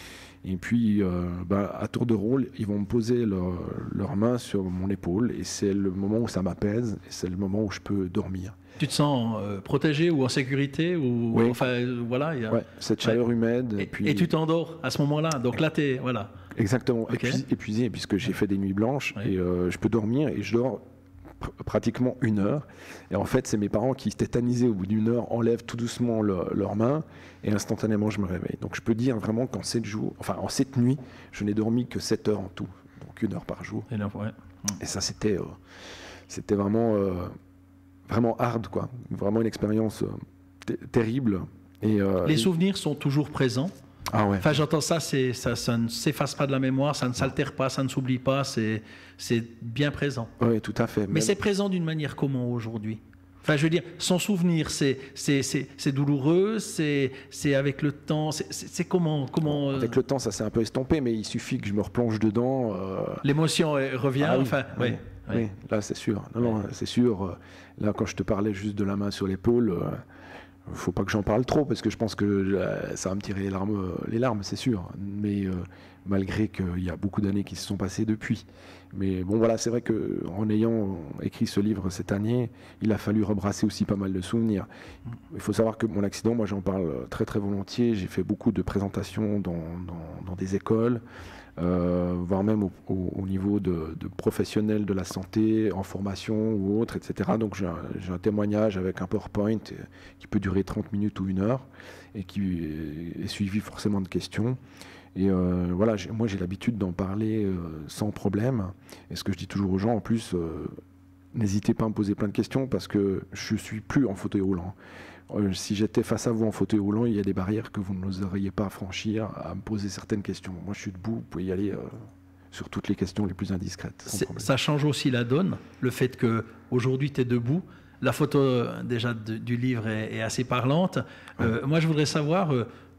Et puis, euh, bah, à tour de rôle, ils vont me poser leur, leurs mains sur mon épaule, et c'est le moment où ça m'apaise, et c'est le moment où je peux dormir. Tu te sens euh, protégé ou en sécurité ou oui. enfin euh, voilà. Y a... ouais, cette chaleur ouais. humide. Et, et, puis... et tu t'endors à ce moment-là. Donc là, t'es voilà. Exactement. Okay. Épuisé, épuisé puisque j'ai fait des nuits blanches, ouais. et euh, je peux dormir, et je dors pratiquement une heure. Et en fait, c'est mes parents qui, tétanisés au bout d'une heure, enlèvent tout doucement le, leurs mains, et instantanément, je me réveille. Donc, je peux dire vraiment qu'en sept jours, enfin, en sept nuits, je n'ai dormi que sept heures en tout. Donc, une heure par jour. Et, là, ouais. et ça, c'était, euh, c'était vraiment, euh, vraiment hard, quoi. Vraiment une expérience euh, t- terrible. Et, euh, Les et... souvenirs sont toujours présents. Ah ouais. Enfin, j'entends ça, c'est, ça, ça ne s'efface pas de la mémoire, ça ne s'altère pas, ça ne s'oublie pas, c'est, c'est bien présent. Oui, tout à fait. Mais Même... c'est présent d'une manière comment aujourd'hui ? Enfin, je veux dire, son souvenir, c'est, c'est, c'est, c'est douloureux, c'est, c'est avec le temps, c'est, c'est, c'est comment, comment euh... Avec le temps, ça s'est un peu estompé, mais il suffit que je me replonge dedans. Euh... L'émotion revient, ah, oui, enfin, oui, oui. oui. oui, là, c'est sûr. Non, non, c'est sûr. Là, quand je te parlais juste de la main sur l'épaule... Euh... faut pas que j'en parle trop parce que je pense que euh, ça va me tirer les larmes, les larmes c'est sûr. Mais euh, malgré qu'il y a beaucoup d'années qui se sont passées depuis. Mais bon voilà, c'est vrai qu'en ayant écrit ce livre cette année, il a fallu rebrasser aussi pas mal de souvenirs. Il faut savoir que mon accident, moi j'en parle très très volontiers. J'ai fait beaucoup de présentations dans, dans, dans des écoles. Euh, voire même au, au, au niveau de, de professionnels de la santé, en formation ou autre, et cetera. Donc j'ai un, j'ai un témoignage avec un PowerPoint qui peut durer trente minutes ou une heure et qui est, est suivi forcément de questions. Et euh, voilà, j'ai, moi j'ai l'habitude d'en parler euh, sans problème. Et ce que je dis toujours aux gens, en plus, euh, n'hésitez pas à me poser plein de questions parce que je ne suis plus en fauteuil roulant. Euh, si j'étais face à vous en fauteuil roulant, il y a des barrières que vous n'oseriez pas franchir à me poser certaines questions. Moi, je suis debout, vous pouvez y aller euh, sur toutes les questions les plus indiscrètes. Ça change aussi la donne, le fait qu'aujourd'hui, tu es debout. La photo, déjà, de, du livre est, est assez parlante. Ouais. Euh, moi, je voudrais savoir, euh,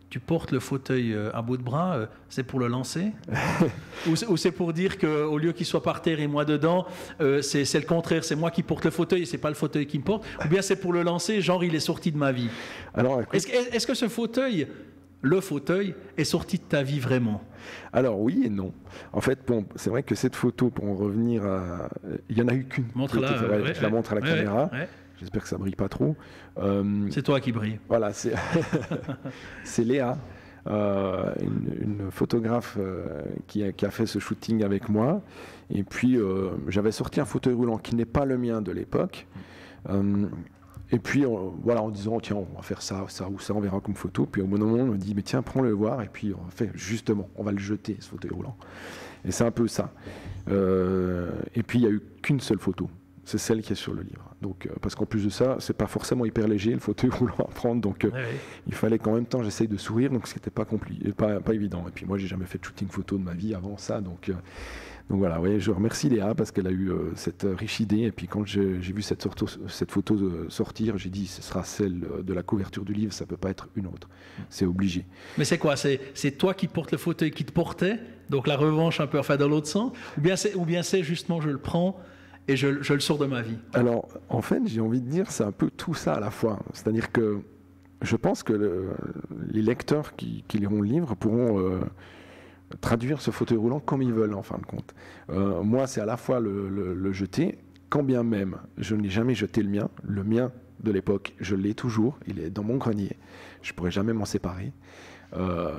tu portes le fauteuil euh, à bout de bras, euh, c'est pour le lancer ou, c'est, ou c'est pour dire qu'au lieu qu'il soit par terre et moi dedans, euh, c'est, c'est le contraire, c'est moi qui porte le fauteuil et c'est pas le fauteuil qui me porte, ou bien c'est pour le lancer, genre il est sorti de ma vie. Alors, écoute, Est-ce, que- est-ce que ce fauteuil, le fauteuil, est sorti de ta vie vraiment? alors oui et non. En fait, bon, c'est vrai que cette photo, pour en revenir à... Il n'y en a eu qu'une. Montre-la. Qui était- euh, ouais, ouais, je la ouais. montre à la Ouais, caméra. ouais, ouais. J'espère que ça brille pas trop. Euh, C'est toi qui brille. Voilà, c'est c'est Léa, euh, une, une photographe euh, qui, a, qui a fait ce shooting avec moi. Et puis, euh, j'avais sorti un fauteuil roulant qui n'est pas le mien de l'époque. Euh, et puis, euh, voilà, en disant, tiens, on va faire ça, ça ou ça, on verra comme photo. Puis au bout d'un moment, on me dit, mais tiens, prends-le voir. Et puis, on fait, justement, on va le jeter, ce fauteuil roulant. Et c'est un peu ça. Euh, et puis, il n'y a eu qu'une seule photo. C'est celle qui est sur le livre. Donc, euh, parce qu'en plus de ça, c'est pas forcément hyper léger le fauteuil roulant à prendre. Donc, euh, Ouais, ouais. il fallait qu'en même temps j'essaye de sourire, donc c'était pas compliqué, pas, pas évident. Et puis moi, j'ai jamais fait de shooting photo de ma vie avant ça, donc, euh, donc voilà. Ouais, je remercie Léa parce qu'elle a eu euh, cette euh, riche idée. Et puis quand j'ai, j'ai vu cette, sorto, cette photo euh, sortir, j'ai dit ce sera celle euh, de la couverture du livre, ça peut pas être une autre. C'est obligé. Mais c'est quoi? C'est, c'est toi qui portes le fauteuil qui te portait, donc la revanche un peu, enfin dans l'autre sens, ou bien c'est, ou bien c'est justement je le prends et je, je le sors de ma vie? Alors, en fait, j'ai envie de dire, c'est un peu tout ça à la fois. C'est-à-dire que je pense que le- les lecteurs qui, qui liront le livre pourront euh, traduire ce fauteuil roulant comme ils veulent, en fin de compte. Euh, moi, c'est à la fois le, le- le jeter, quand bien même je n'ai jamais jeté le mien. Le mien de l'époque, je l'ai toujours. Il est dans mon grenier. Je ne pourrai jamais m'en séparer. Euh,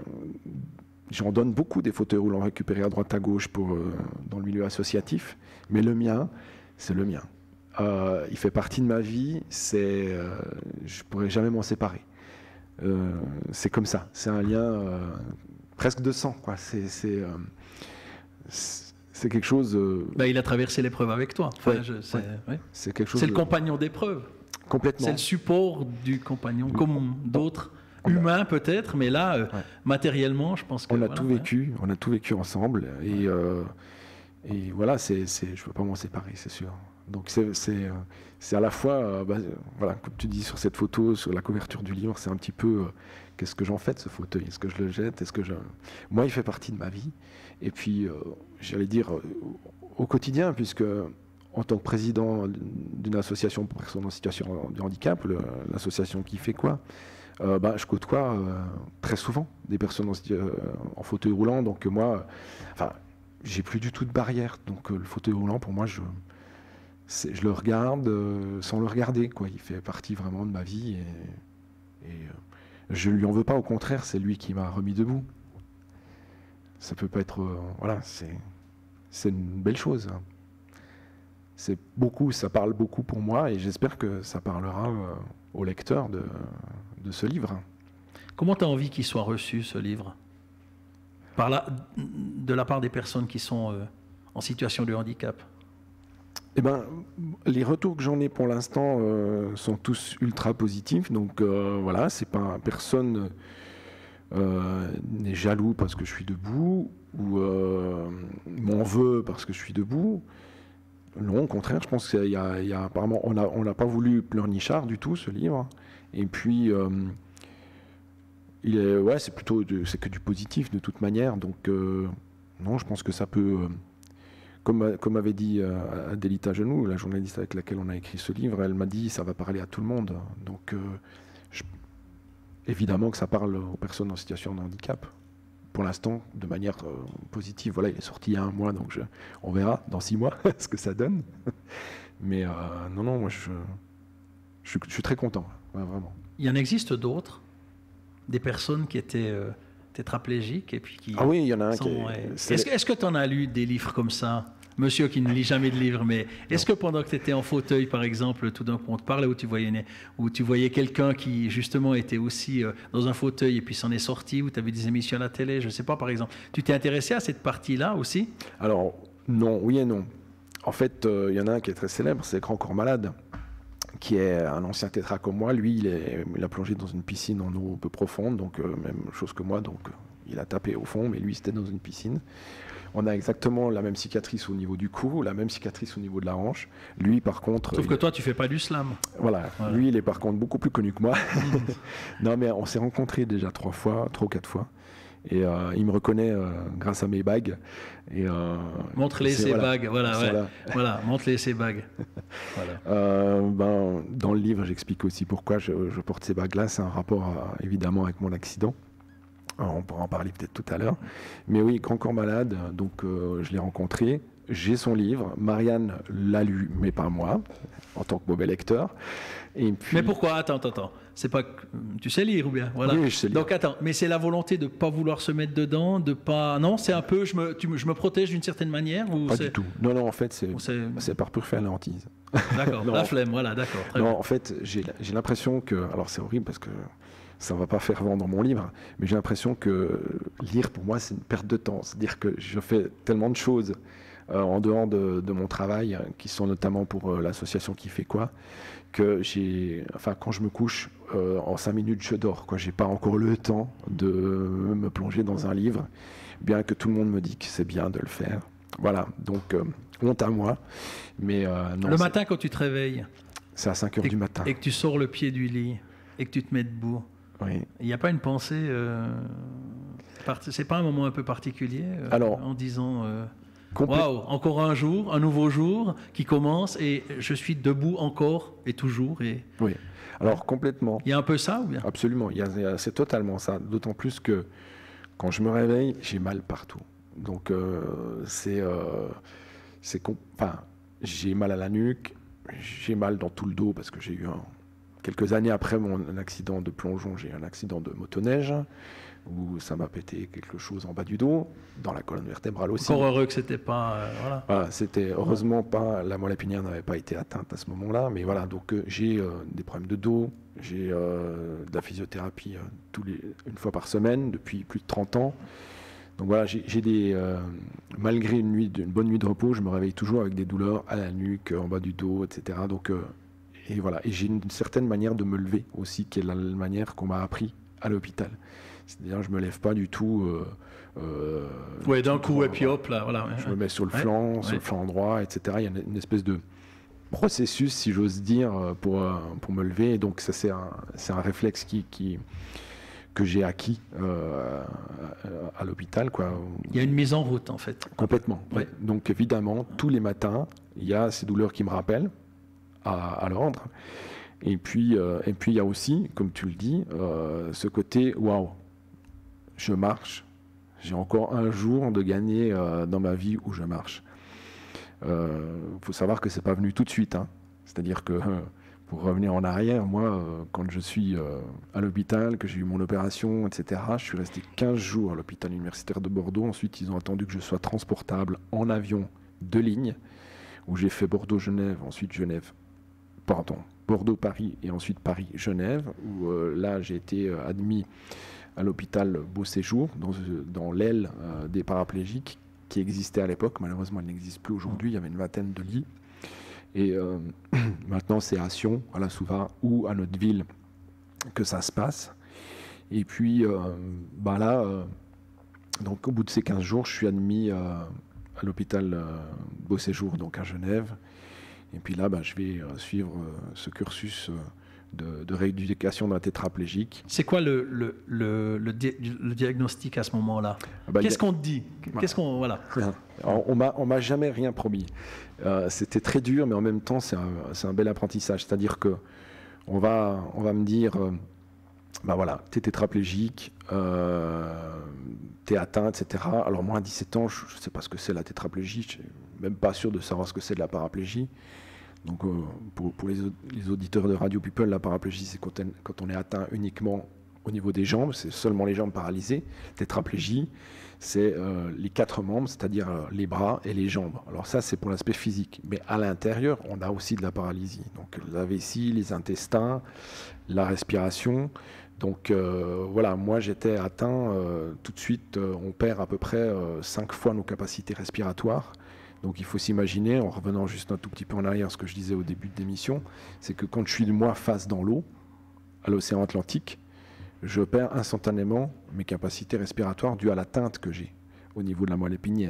J'en donne beaucoup des fauteuils roulants récupérés à droite à gauche pour, euh, dans le milieu associatif, mais le mien, c'est le mien. Euh, il fait partie de ma vie, c'est, euh, je ne pourrai jamais m'en séparer. Euh, c'est comme ça, c'est un lien euh, presque de sang, quoi. C'est, c'est, euh, c'est c'est quelque chose. euh, Ben, il a traversé l'épreuve avec toi. Enfin, Ouais, je- c'est, ouais. ouais. c'est quelque chose. C'est le de- compagnon d'épreuve. complètement. C'est le support du compagnon, comme d'autres On a- humains peut-être, mais là, euh, Ouais. matériellement, je pense que... On a voilà, tout ouais. vécu, on a tout vécu ensemble, et, euh, et voilà, c'est, c'est, je ne peux pas m'en séparer, c'est sûr. Donc c'est, c'est, euh, c'est à la fois, euh, bah, euh, voilà, comme tu dis sur cette photo, sur la couverture du livre, c'est un petit peu, euh, qu'est-ce que j'en fais de ce fauteuil? Est-ce que je le jette? Est-ce que je... Moi, il fait partie de ma vie, et puis, euh, j'allais dire, euh, au quotidien, puisque en tant que président d'une association pour personnes en situation de handicap, le- l'association qui fait quoi? Euh, bah, je côtoie euh, très souvent des personnes en, euh, en fauteuil roulant, donc euh, moi, euh, enfin, j'ai plus du tout de barrière. Donc euh, le fauteuil roulant, pour moi, je, c'est- je le regarde euh, sans le regarder, quoi. Il fait partie vraiment de ma vie et, et euh, je lui en veux pas. Au contraire, c'est lui qui m'a remis debout. Ça peut pas être, euh, voilà, c'est, c'est une belle chose. Hein. C'est beaucoup, ça parle beaucoup pour moi et j'espère que ça parlera euh, au lecteur de, de ce livre. Comment tu as envie qu'il soit reçu, ce livre? Par la, de la part des personnes qui sont euh, en situation de handicap? Eh ben, les retours que j'en ai pour l'instant euh, sont tous ultra positifs. Donc euh, voilà, c'est pas personne euh, n'est jaloux parce que je suis debout ou euh, m'en veut parce que je suis debout. Non, au contraire, je pense qu'il y a, il y a apparemment, on a, on n'a pas voulu pleurnichard du tout ce livre. Et puis, euh, il est, ouais, c'est plutôt, de- c'est que du positif de toute manière. Donc euh, non, je pense que ça peut. euh, Comme, comme avait dit euh, Adélita Genoux, la journaliste avec laquelle on a écrit ce livre, elle m'a dit ça va parler à tout le monde. Donc, euh, je- évidemment que ça parle aux personnes en situation de handicap. Pour l'instant, de manière euh, positive. Voilà, il est sorti il y a un mois, donc je- on verra dans six mois ce que ça donne. Mais euh, non, non, moi je, je, suis- je suis très content, ouais, vraiment. Il y en existe d'autres, des personnes qui étaient euh, tétraplégiques et puis qui... Ah oui, il y en a un sont, qui est. ouais. c'est- Est-ce que est-ce que tu en as lu des livres comme ça? Monsieur qui ne lit jamais de livres, mais est-ce que pendant que tu étais en fauteuil, par exemple, tout d'un coup on te parlait, où tu voyais, une- où tu voyais quelqu'un qui justement était aussi euh, dans un fauteuil et puis s'en est sorti, ou tu avais des émissions à la télé, je ne sais pas, par exemple, tu t'es intéressé à cette partie-là aussi? Alors, non, oui et non. En fait, euh, il y en a un qui est très célèbre, c'est Grand Corps Malade, qui est un ancien tétra comme moi. Lui, il, est, il a plongé dans une piscine en eau peu profonde, donc euh, même chose que moi, donc euh, il a tapé au fond, mais lui, c'était dans une piscine. on a exactement la même cicatrice au niveau du cou, la même cicatrice au niveau de la hanche. Lui, par contre... Sauf il... que toi, tu fais pas du slam. Voilà. voilà. Lui, il est par contre beaucoup plus connu que moi. Non, mais on s'est rencontrés déjà trois fois, trois ou quatre fois. Et euh, il me reconnaît euh, grâce à mes bagues. Et, euh, montre-les ses voilà, bagues, voilà, ouais. voilà. voilà, montre-les ses bagues. Voilà. Euh, ben, dans le livre, j'explique aussi pourquoi je, je porte ces bagues-là. C'est un rapport à, évidemment avec mon accident. Alors, on pourra en parler peut-être tout à l'heure. Mais oui, Grand Corps Malade, donc euh, je l'ai rencontré. J'ai son livre. Marianne l'a lu, mais pas moi, en tant que mauvais lecteur. Et puis... Mais pourquoi? Attends, attends, attends. C'est pas que... Tu sais lire ou bien voilà. Oui, je sais lire. Donc attends, mais c'est la volonté de ne pas vouloir se mettre dedans, de pas... Non, c'est un peu, je me, tu, je me protège d'une certaine manière ou Pas c'est... du tout. Non, non, en fait, c'est, c'est... c'est par pur faire la hantise. D'accord, la flemme, voilà, d'accord. Très non, bien. en fait, j'ai, j'ai l'impression que... Alors, c'est horrible parce que ça ne va pas faire vendre mon livre, mais j'ai l'impression que lire, pour moi, c'est une perte de temps. C'est-à-dire que je fais tellement de choses euh, en dehors de, de mon travail, qui sont notamment pour euh, l'association Qui fait quoi, que j'ai... Enfin, quand je me couche, euh, en cinq minutes, je dors. Je n'ai pas encore le temps de me plonger dans un livre, bien que tout le monde me dit que c'est bien de le faire. Voilà, donc euh, honte à moi. Mais, euh, non, le c'est... matin, quand tu te réveilles... C'est à cinq heures du matin. Et que tu sors le pied du lit, et que tu te mets debout, oui. Il n'y a pas une pensée... Euh, part... C'est pas un moment un peu particulier euh, Alors, en disant... Euh, Complé- Waouh, encore un jour, un nouveau jour qui commence et je suis debout encore et toujours. Et... Oui, alors complètement. Il y a un peu ça ou bien? Absolument, il y a, il y a, c'est totalement ça. D'autant plus que quand je me réveille, j'ai mal partout. Donc euh, c'est, euh, c'est comp- enfin, j'ai mal à la nuque, j'ai mal dans tout le dos parce que j'ai eu un... Quelques années après mon accident de plongeon, j'ai eu un accident de motoneige où ça m'a pété quelque chose en bas du dos, dans la colonne vertébrale aussi. Encore heureux que c'était pas... Euh, voilà. Voilà, c'était heureusement pas... La moelle épinière n'avait pas été atteinte à ce moment-là, mais voilà, donc euh, j'ai euh, des problèmes de dos, j'ai euh, de la physiothérapie euh, tous les, une fois par semaine depuis plus de trente ans. Donc voilà, j'ai, j'ai des... Euh, malgré une, nuit de, une bonne nuit de repos, je me réveille toujours avec des douleurs à la nuque, en bas du dos, et cetera. Donc, euh, et voilà, et j'ai une, une certaine manière de me lever aussi, qui est la, la manière qu'on m'a appris à l'hôpital. C'est-à-dire, je me lève pas du tout. Euh, euh, ouais, d'un coup, droit, et puis hop, là, voilà. Je ouais. me mets sur le ouais, flanc, ouais. sur le flanc droit, et cetera. Il y a une, une espèce de processus, si j'ose dire, pour, pour me lever. Et donc, ça, c'est un, c'est un réflexe qui, qui, que j'ai acquis euh, à, à l'hôpital, quoi. Il y a une mise en route, en fait. Complètement. Ouais. Ouais. Donc, évidemment, tous les matins, il y a ces douleurs qui me rappellent à, à l'ordre. Et puis, euh, et puis, il y a aussi, comme tu le dis, euh, ce côté, waouh, je marche. J'ai encore un jour de gagner euh, dans ma vie où je marche. Il euh, faut savoir que c'est pas venu tout de suite. Hein. C'est-à-dire que, euh, pour revenir en arrière, moi, euh, quand je suis euh, à l'hôpital, que j'ai eu mon opération, et cetera, je suis resté quinze jours à l'hôpital universitaire de Bordeaux. Ensuite, ils ont attendu que je sois transportable en avion de ligne, où j'ai fait Bordeaux-Genève, ensuite Genève, pardon, Bordeaux-Paris et ensuite Paris-Genève, où euh, là, j'ai été euh, admis à l'hôpital Beau Séjour, dans, dans l'aile euh, des paraplégiques qui existait à l'époque. Malheureusement, elle n'existe plus aujourd'hui. Il y avait une vingtaine de lits. Et euh, maintenant, c'est à Sion, à la Souva, ou à notre ville que ça se passe. Et puis, euh, bah là, euh, donc, au bout de ces quinze jours, je suis admis euh, à l'hôpital euh, Beau Séjour, donc à Genève. Et puis là, bah, je vais euh, suivre euh, ce cursus... Euh, De, de rééducation d'un tétraplégique. C'est quoi le, le, le, le, di- le diagnostic à ce moment-là? ah bah, Qu'est-ce a... qu'on te dit? Qu'est-ce qu'on, voilà. Alors, on m'a, on m'a jamais rien promis. Euh, c'était très dur, mais en même temps, c'est un, c'est un bel apprentissage. C'est-à-dire que on va, on va me dire, euh, bah voilà, t'es tétraplégique, euh, t'es atteint, et cetera. Alors moi, à dix-sept ans, je ne sais pas ce que c'est la tétraplégie. Je suis même pas sûr de savoir ce que c'est de la paraplégie. Donc, euh, pour, pour les, les auditeurs de Radio People, la paraplégie, c'est quand, elle, quand on est atteint uniquement au niveau des jambes, c'est seulement les jambes paralysées. Tétraplégie, c'est euh, les quatre membres, c'est-à-dire euh, les bras et les jambes. Alors ça, c'est pour l'aspect physique. Mais à l'intérieur, on a aussi de la paralysie. Donc la vessie, les intestins, la respiration. Donc euh, voilà, moi j'étais atteint, euh, tout de suite, euh, on perd à peu près euh, cinq fois nos capacités respiratoires. Donc il faut s'imaginer, en revenant juste un tout petit peu en arrière, ce que je disais au début de l'émission, c'est que quand je suis moi face dans l'eau, à l'océan Atlantique, je perds instantanément mes capacités respiratoires dues à l'atteinte que j'ai au niveau de la moelle épinière.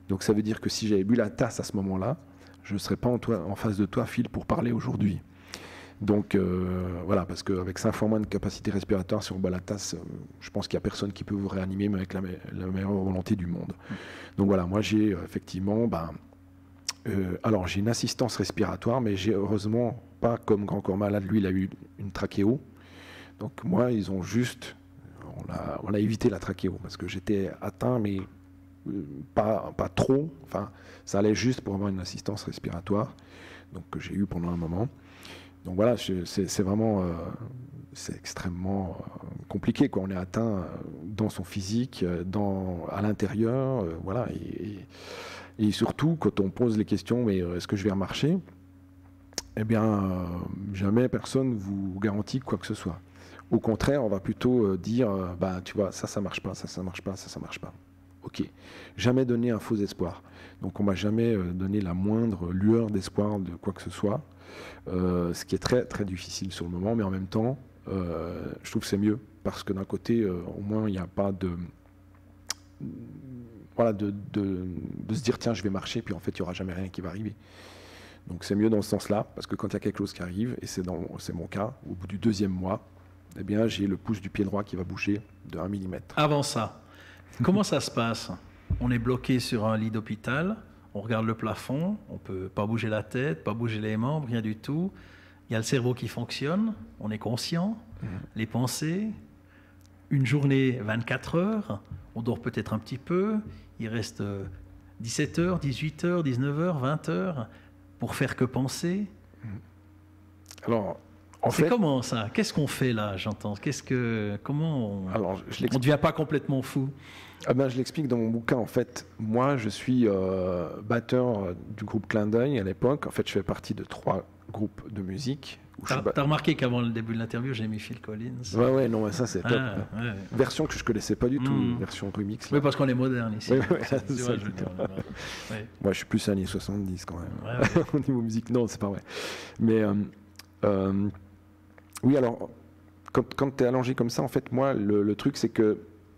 Donc ça veut dire que si j'avais bu la tasse à ce moment-là, je ne serais pas en, toi, en face de toi, Phil, pour parler aujourd'hui. Donc euh, voilà, parce qu'avec cinq fois moins de capacité respiratoire, si on boit la tasse, euh, je pense qu'il n'y a personne qui peut vous réanimer, mais avec la, me- la meilleure volonté du monde. Donc voilà, moi j'ai euh, effectivement... Ben, euh, alors j'ai une assistance respiratoire, mais j'ai heureusement pas comme Grand Corps Malade, lui il a eu une trachéo. Donc moi, ils ont juste... On a, on a évité la trachéo, parce que j'étais atteint, mais euh, pas, pas trop. Enfin, ça allait juste pour avoir une assistance respiratoire, donc que j'ai eu pendant un moment. Donc voilà, je- c'est c'est vraiment, euh, c'est extrêmement euh, compliqué, quoi. On est atteint euh, dans son physique, euh, dans, à l'intérieur, euh, voilà. Et, et- et surtout, quand on pose les questions, mais euh, est-ce que je vais remarcher? Eh bien, euh, jamais personne vous garantit quoi que ce soit. Au contraire, on va plutôt euh, dire, euh, bah, tu vois, ça, ça marche pas, ça, ça marche pas, ça, ça marche pas. Ok. Jamais donner un faux espoir. Donc, on m'a jamais euh, donné la moindre lueur d'espoir de quoi que ce soit. Euh, ce qui est très très difficile sur le moment, mais en même temps, euh, je trouve que c'est mieux parce que d'un côté, euh, au moins, il n'y a pas de voilà de, de, de se dire tiens, je vais marcher, puis en fait, il n'y aura jamais rien qui va arriver. Donc c'est mieux dans ce sens-là, parce que quand il y a quelque chose qui arrive, et c'est dans c'est mon cas, au bout du deuxième mois, eh bien, j'ai le pouce du pied droit qui va bouger de un millimètre. Avant ça, comment ça se passe? On est bloqué sur un lit d'hôpital, on regarde le plafond, on ne peut pas bouger la tête, pas bouger les membres, rien du tout. Il y a le cerveau qui fonctionne, on est conscient, mmh. les pensées, une journée vingt-quatre heures, on dort peut-être un petit peu, il reste dix-sept heures, dix-huit heures, dix-neuf heures, vingt heures pour faire que penser. Alors, en c'est fait, comment ça? Qu'est-ce qu'on fait là, j'entends? Qu'est-ce que, comment on alors, je ne devient pas complètement fou? Ah ben, je l'explique dans mon bouquin. En fait, moi, je suis euh, batteur du groupe Clin d'œil à l'époque. En fait, je fais partie de trois groupes de musique. Tu as bat... remarqué qu'avant le début de l'interview, j'ai mis Phil Collins. Ouais, ouais, non, ça c'est top. Ah, ouais. Version que je connaissais pas du tout, mmh. version remix. Là. Oui, parce qu'on est moderne ici. Ouais, ouais, ça, ça, vrai, je dire, ouais. Moi, je suis plus années soixante-dix quand même. Ouais, ouais. Au niveau musique, non, c'est pas vrai. Mais euh, euh, oui, alors, quand, quand tu es allongé comme ça, en fait, moi, le, le truc, c'est que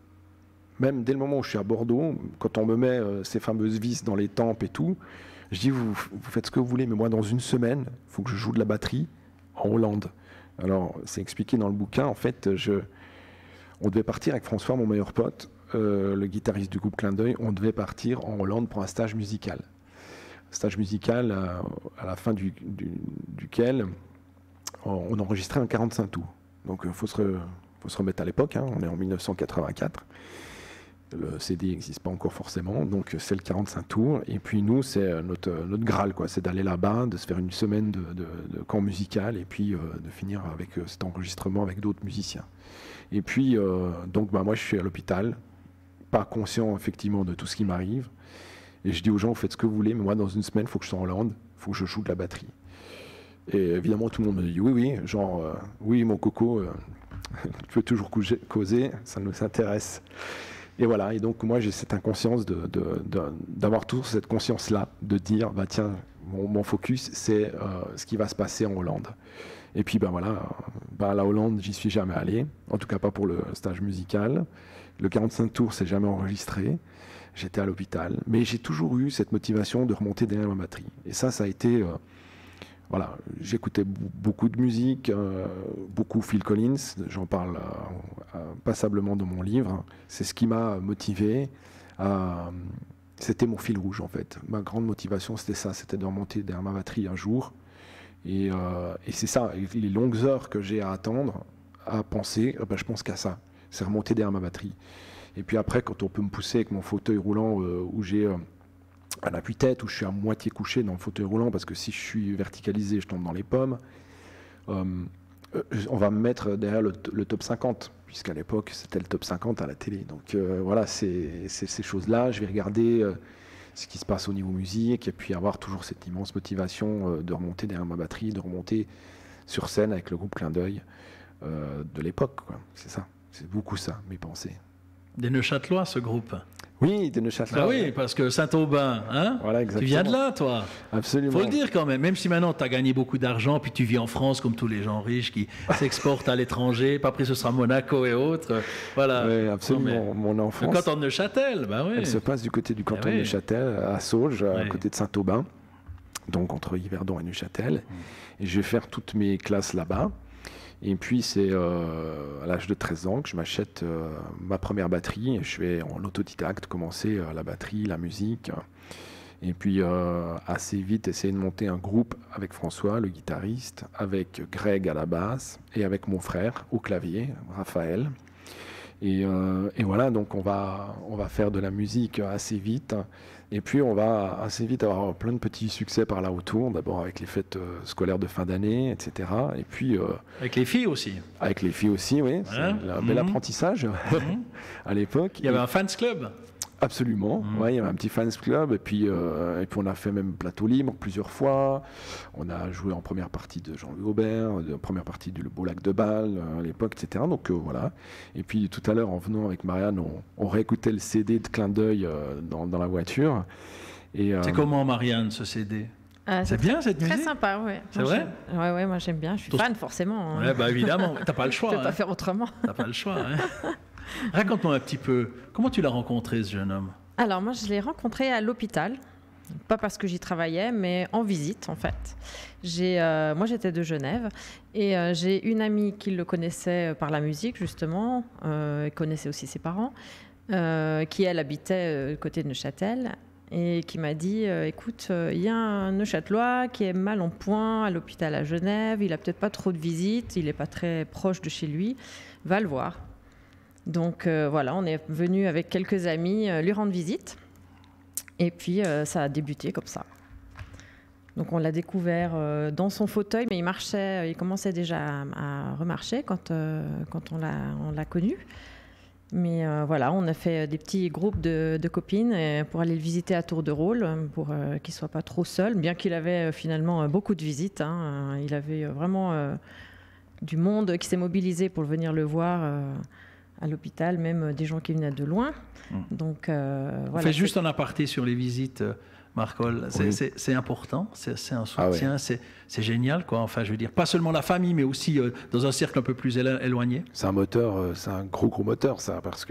même dès le moment où je suis à Bordeaux, quand on me met euh, ces fameuses vis dans les tempes et tout, je dis, vous, vous faites ce que vous voulez, mais moi, dans une semaine, il faut que je joue de la batterie en Hollande. Alors, c'est expliqué dans le bouquin. En fait, je, on devait partir avec François, mon meilleur pote, euh, le guitariste du groupe Clin d'œil. On devait partir en Hollande pour un stage musical. Stage musical euh, à la fin du, du, duquel on enregistrait un quarante-cinq tours. Donc, il faut, faut se remettre à l'époque. Hein, on est en mille neuf cent quatre-vingt-quatre. Le C D n'existe pas encore forcément, donc c'est le quarante-cinq tours. Et puis nous, c'est notre, notre Graal, quoi. C'est d'aller là-bas, de se faire une semaine de, de, de camp musical et puis euh, de finir avec euh, cet enregistrement avec d'autres musiciens. Et puis, euh, donc bah, moi je suis à l'hôpital, pas conscient effectivement de tout ce qui m'arrive. Et je dis aux gens, faites ce que vous voulez, mais moi dans une semaine, il faut que je sois en Hollande, il faut que je joue de la batterie. Et évidemment, tout le monde me dit oui, oui, genre, euh, oui, mon coco, euh, tu peux toujours causer, ça nous intéresse. Et voilà, et donc moi j'ai cette inconscience de, de, de, d'avoir toujours cette conscience-là, de dire, bah tiens, mon, mon focus c'est euh, ce qui va se passer en Hollande. Et puis ben voilà, bah, la Hollande, j'y suis jamais allé, en tout cas pas pour le stage musical. Le quarante-cinq tours, c'est jamais enregistré. J'étais à l'hôpital, mais j'ai toujours eu cette motivation de remonter derrière ma batterie. Et ça, ça a été... Euh, Voilà, j'écoutais beaucoup de musique, euh, beaucoup Phil Collins, j'en parle euh, euh, passablement dans mon livre. C'est ce qui m'a motivé. Euh, c'était mon fil rouge en fait. Ma grande motivation, c'était ça, c'était de remonter derrière ma batterie un jour. Et, euh, et c'est ça, les longues heures que j'ai à attendre, à penser, euh, ben, je pense qu'à ça, c'est remonter derrière ma batterie. Et puis après, quand on peut me pousser avec mon fauteuil roulant euh, où j'ai... Euh, à l'appui-tête, où je suis à moitié couché dans le fauteuil roulant, parce que si je suis verticalisé, je tombe dans les pommes. Euh, on va me mettre derrière le, le top cinquante, puisqu'à l'époque, c'était le top cinquante à la télé. Donc euh, voilà, c'est ces choses-là. Je vais regarder euh, ce qui se passe au niveau musique, et puis avoir toujours cette immense motivation euh, de remonter derrière ma batterie, de remonter sur scène avec le groupe Clin d'œil euh, de l'époque. C'est ça, c'est beaucoup ça, mes pensées. Des Neuchâtelois, ce groupe. Oui, des Neuchâtelois. Ah oui, parce que Saint-Aubin, hein, voilà, exactement. Tu viens de là, toi. Absolument. Faut le dire quand même, même si maintenant tu as gagné beaucoup d'argent, puis tu vis en France comme tous les gens riches qui s'exportent à l'étranger, pas après ce sera Monaco et autres. Voilà. Oui, absolument. Mon enfance. Le canton de Neuchâtel, bah oui. Elle se passe du côté du canton Ah oui. de Neuchâtel, à Sauges, à Oui. côté de Saint-Aubin, donc entre Yverdon et Neuchâtel. Et je vais faire toutes mes classes là-bas. Et puis, c'est euh, à l'âge de treize ans que je m'achète euh, ma première batterie. Et je vais en autodidacte commencer euh, la batterie, la musique. Et puis, euh, assez vite, essayer de monter un groupe avec François, le guitariste, avec Greg à la basse et avec mon frère au clavier, Raphaël. Et, euh, et voilà, donc on va, on va faire de la musique assez vite. Et puis on va assez vite avoir plein de petits succès par là autour. D'abord avec les fêtes euh, scolaires de fin d'année, et cetera. Et puis... Euh, avec les filles aussi. Avec les filles aussi, oui. C'est Hein un bel mmh. apprentissage Mmh. à l'époque. Il y avait un fans club. Absolument, Mmh. ouais, il y avait un petit fans club et puis, euh, et puis on a fait même plateau libre plusieurs fois. On a joué en première partie de Jean-Louis Aubert, en première partie du Le Beau Lac de Bâle euh, à l'époque, et cetera. Donc euh, voilà. Et puis tout à l'heure, en venant avec Marianne, on, on réécoutait le C D de Clin d'œil euh, dans, dans la voiture. Et, euh, C'est comment, Marianne, ce C D? Ah, C'est bien cette très musique? sympa, ouais. C'est Moi, vrai? j'aime- Ouais, ouais, moi j'aime bien. Je suis Ton- fan forcément. Ouais, bah évidemment, t'as pas le choix. Je peux pas hein. faire autrement. T'as pas le choix. Hein. Raconte-moi un petit peu, comment tu l'as rencontré, ce jeune homme? Alors moi je l'ai rencontré à l'hôpital, pas parce que j'y travaillais, mais en visite en fait. J'ai, euh, moi j'étais de Genève et euh, j'ai une amie qui le connaissait par la musique justement, euh, elle connaissait aussi ses parents, euh, qui elle habitait euh, côté de Neuchâtel et qui m'a dit euh, écoute, il euh, y a un Neuchâtelois qui est mal en point à l'hôpital à Genève, il a peut-être pas trop de visites, il est pas très proche de chez lui, va le voir. Donc euh, voilà, on est venu avec quelques amis euh, lui rendre visite. Et puis euh, ça a débuté comme ça. Donc on l'a découvert euh, dans son fauteuil, mais il marchait, euh, il commençait déjà à, à remarcher quand, euh, quand on l'a, on l'a connu. Mais euh, voilà, on a fait des petits groupes de, de copines euh, pour aller le visiter à tour de rôle, pour euh, qu'il ne soit pas trop seul, bien qu'il avait euh, finalement euh, beaucoup de visites. Hein, il avait euh, vraiment euh, du monde qui s'est mobilisé pour venir le voir. Euh, à l'hôpital, même des gens qui venaient de loin. Mmh. Donc, euh, On voilà, fait juste c'est... un aparté sur les visites, euh, Marcol. C'est, Oui. c'est, c'est important, c'est, c'est un Ah soutien, ouais. c'est, c'est génial, quoi. Enfin, je veux dire, pas seulement la famille, mais aussi euh, dans un cercle un peu plus élo- éloigné. C'est un moteur, euh, c'est un gros gros moteur ça, parce que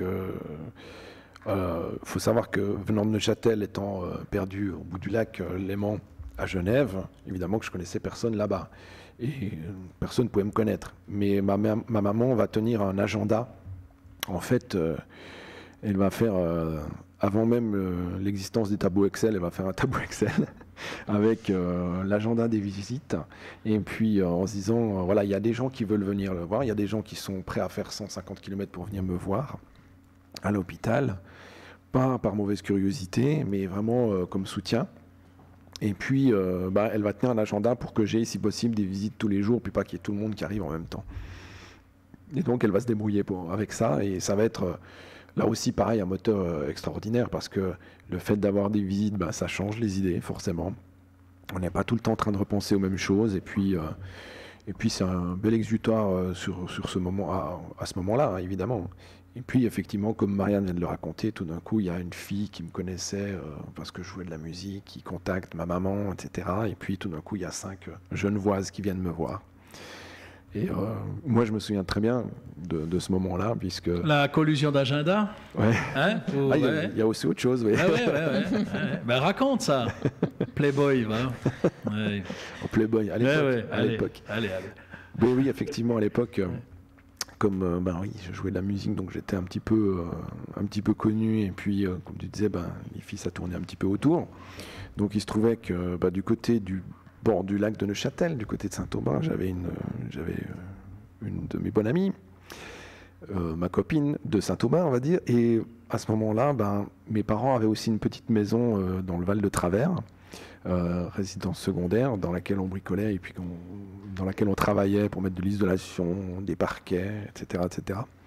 euh, faut savoir que venant de Neuchâtel, étant euh, perdu au bout du lac euh, Léman à Genève, évidemment que je connaissais personne là-bas et euh, personne ne pouvait me connaître. Mais ma, ma, ma maman va tenir un agenda. En fait, euh, elle va faire, euh, avant même euh, l'existence des tableaux Excel, elle va faire un tableau Excel avec euh, l'agenda des visites. Et puis euh, en se disant, euh, voilà, il y a des gens qui veulent venir le voir, il y a des gens qui sont prêts à faire cent cinquante kilomètres pour venir me voir à l'hôpital. Pas par mauvaise curiosité, mais vraiment euh, comme soutien. Et puis, euh, bah, elle va tenir un agenda pour que j'ai, si possible, des visites tous les jours, puis pas qu'il y ait tout le monde qui arrive en même temps. Et donc, elle va se débrouiller pour, avec ça. Et ça va être, euh, là aussi, pareil, un moteur euh, extraordinaire parce que le fait d'avoir des visites, bah, ça change les idées, forcément. On n'est pas tout le temps en train de repenser aux mêmes choses. Et puis, euh, et puis c'est un bel exutoire euh, sur, sur ce moment, à, à ce moment-là, hein, évidemment. Et puis, effectivement, comme Marianne vient de le raconter, tout d'un coup, il y a une fille qui me connaissait euh, parce que je jouais de la musique, qui contacte ma maman, et cetera. Et puis, tout d'un coup, il y a cinq euh, Genevoises qui viennent me voir. Et euh, moi, je me souviens très bien de, de ce moment-là, puisque... La collusion d'agenda, Ouais. hein? Ou- Ah, il y a- ouais. il y, a aussi autre chose, oui. Ah ouais, ouais, ouais, ouais. Ben, raconte ça. Playboy, va. Ouais. Au Playboy, à Ouais, l'époque. ouais. à Allez, l'époque. allez, allez. Mais oui, effectivement, à l'époque, euh, comme euh, ben oui, je jouais de la musique, donc j'étais un petit peu, euh, un petit peu connu. Et puis, euh, comme tu disais, ben, les filles, ça tournait un petit peu autour. Donc, il se trouvait que ben, du côté du bord du lac de Neuchâtel, du côté de Saint-Aubin, j'avais une, euh, j'avais euh, une de mes bonnes amies, euh, ma copine de Saint-Aubin, on va dire. Et à ce moment-là, ben, mes parents avaient aussi une petite maison euh, dans le Val de Travers. Euh, résidence secondaire dans laquelle on bricolait et puis qu'on, dans laquelle on travaillait pour mettre de l'isolation, des parquets, et cetera, et cetera.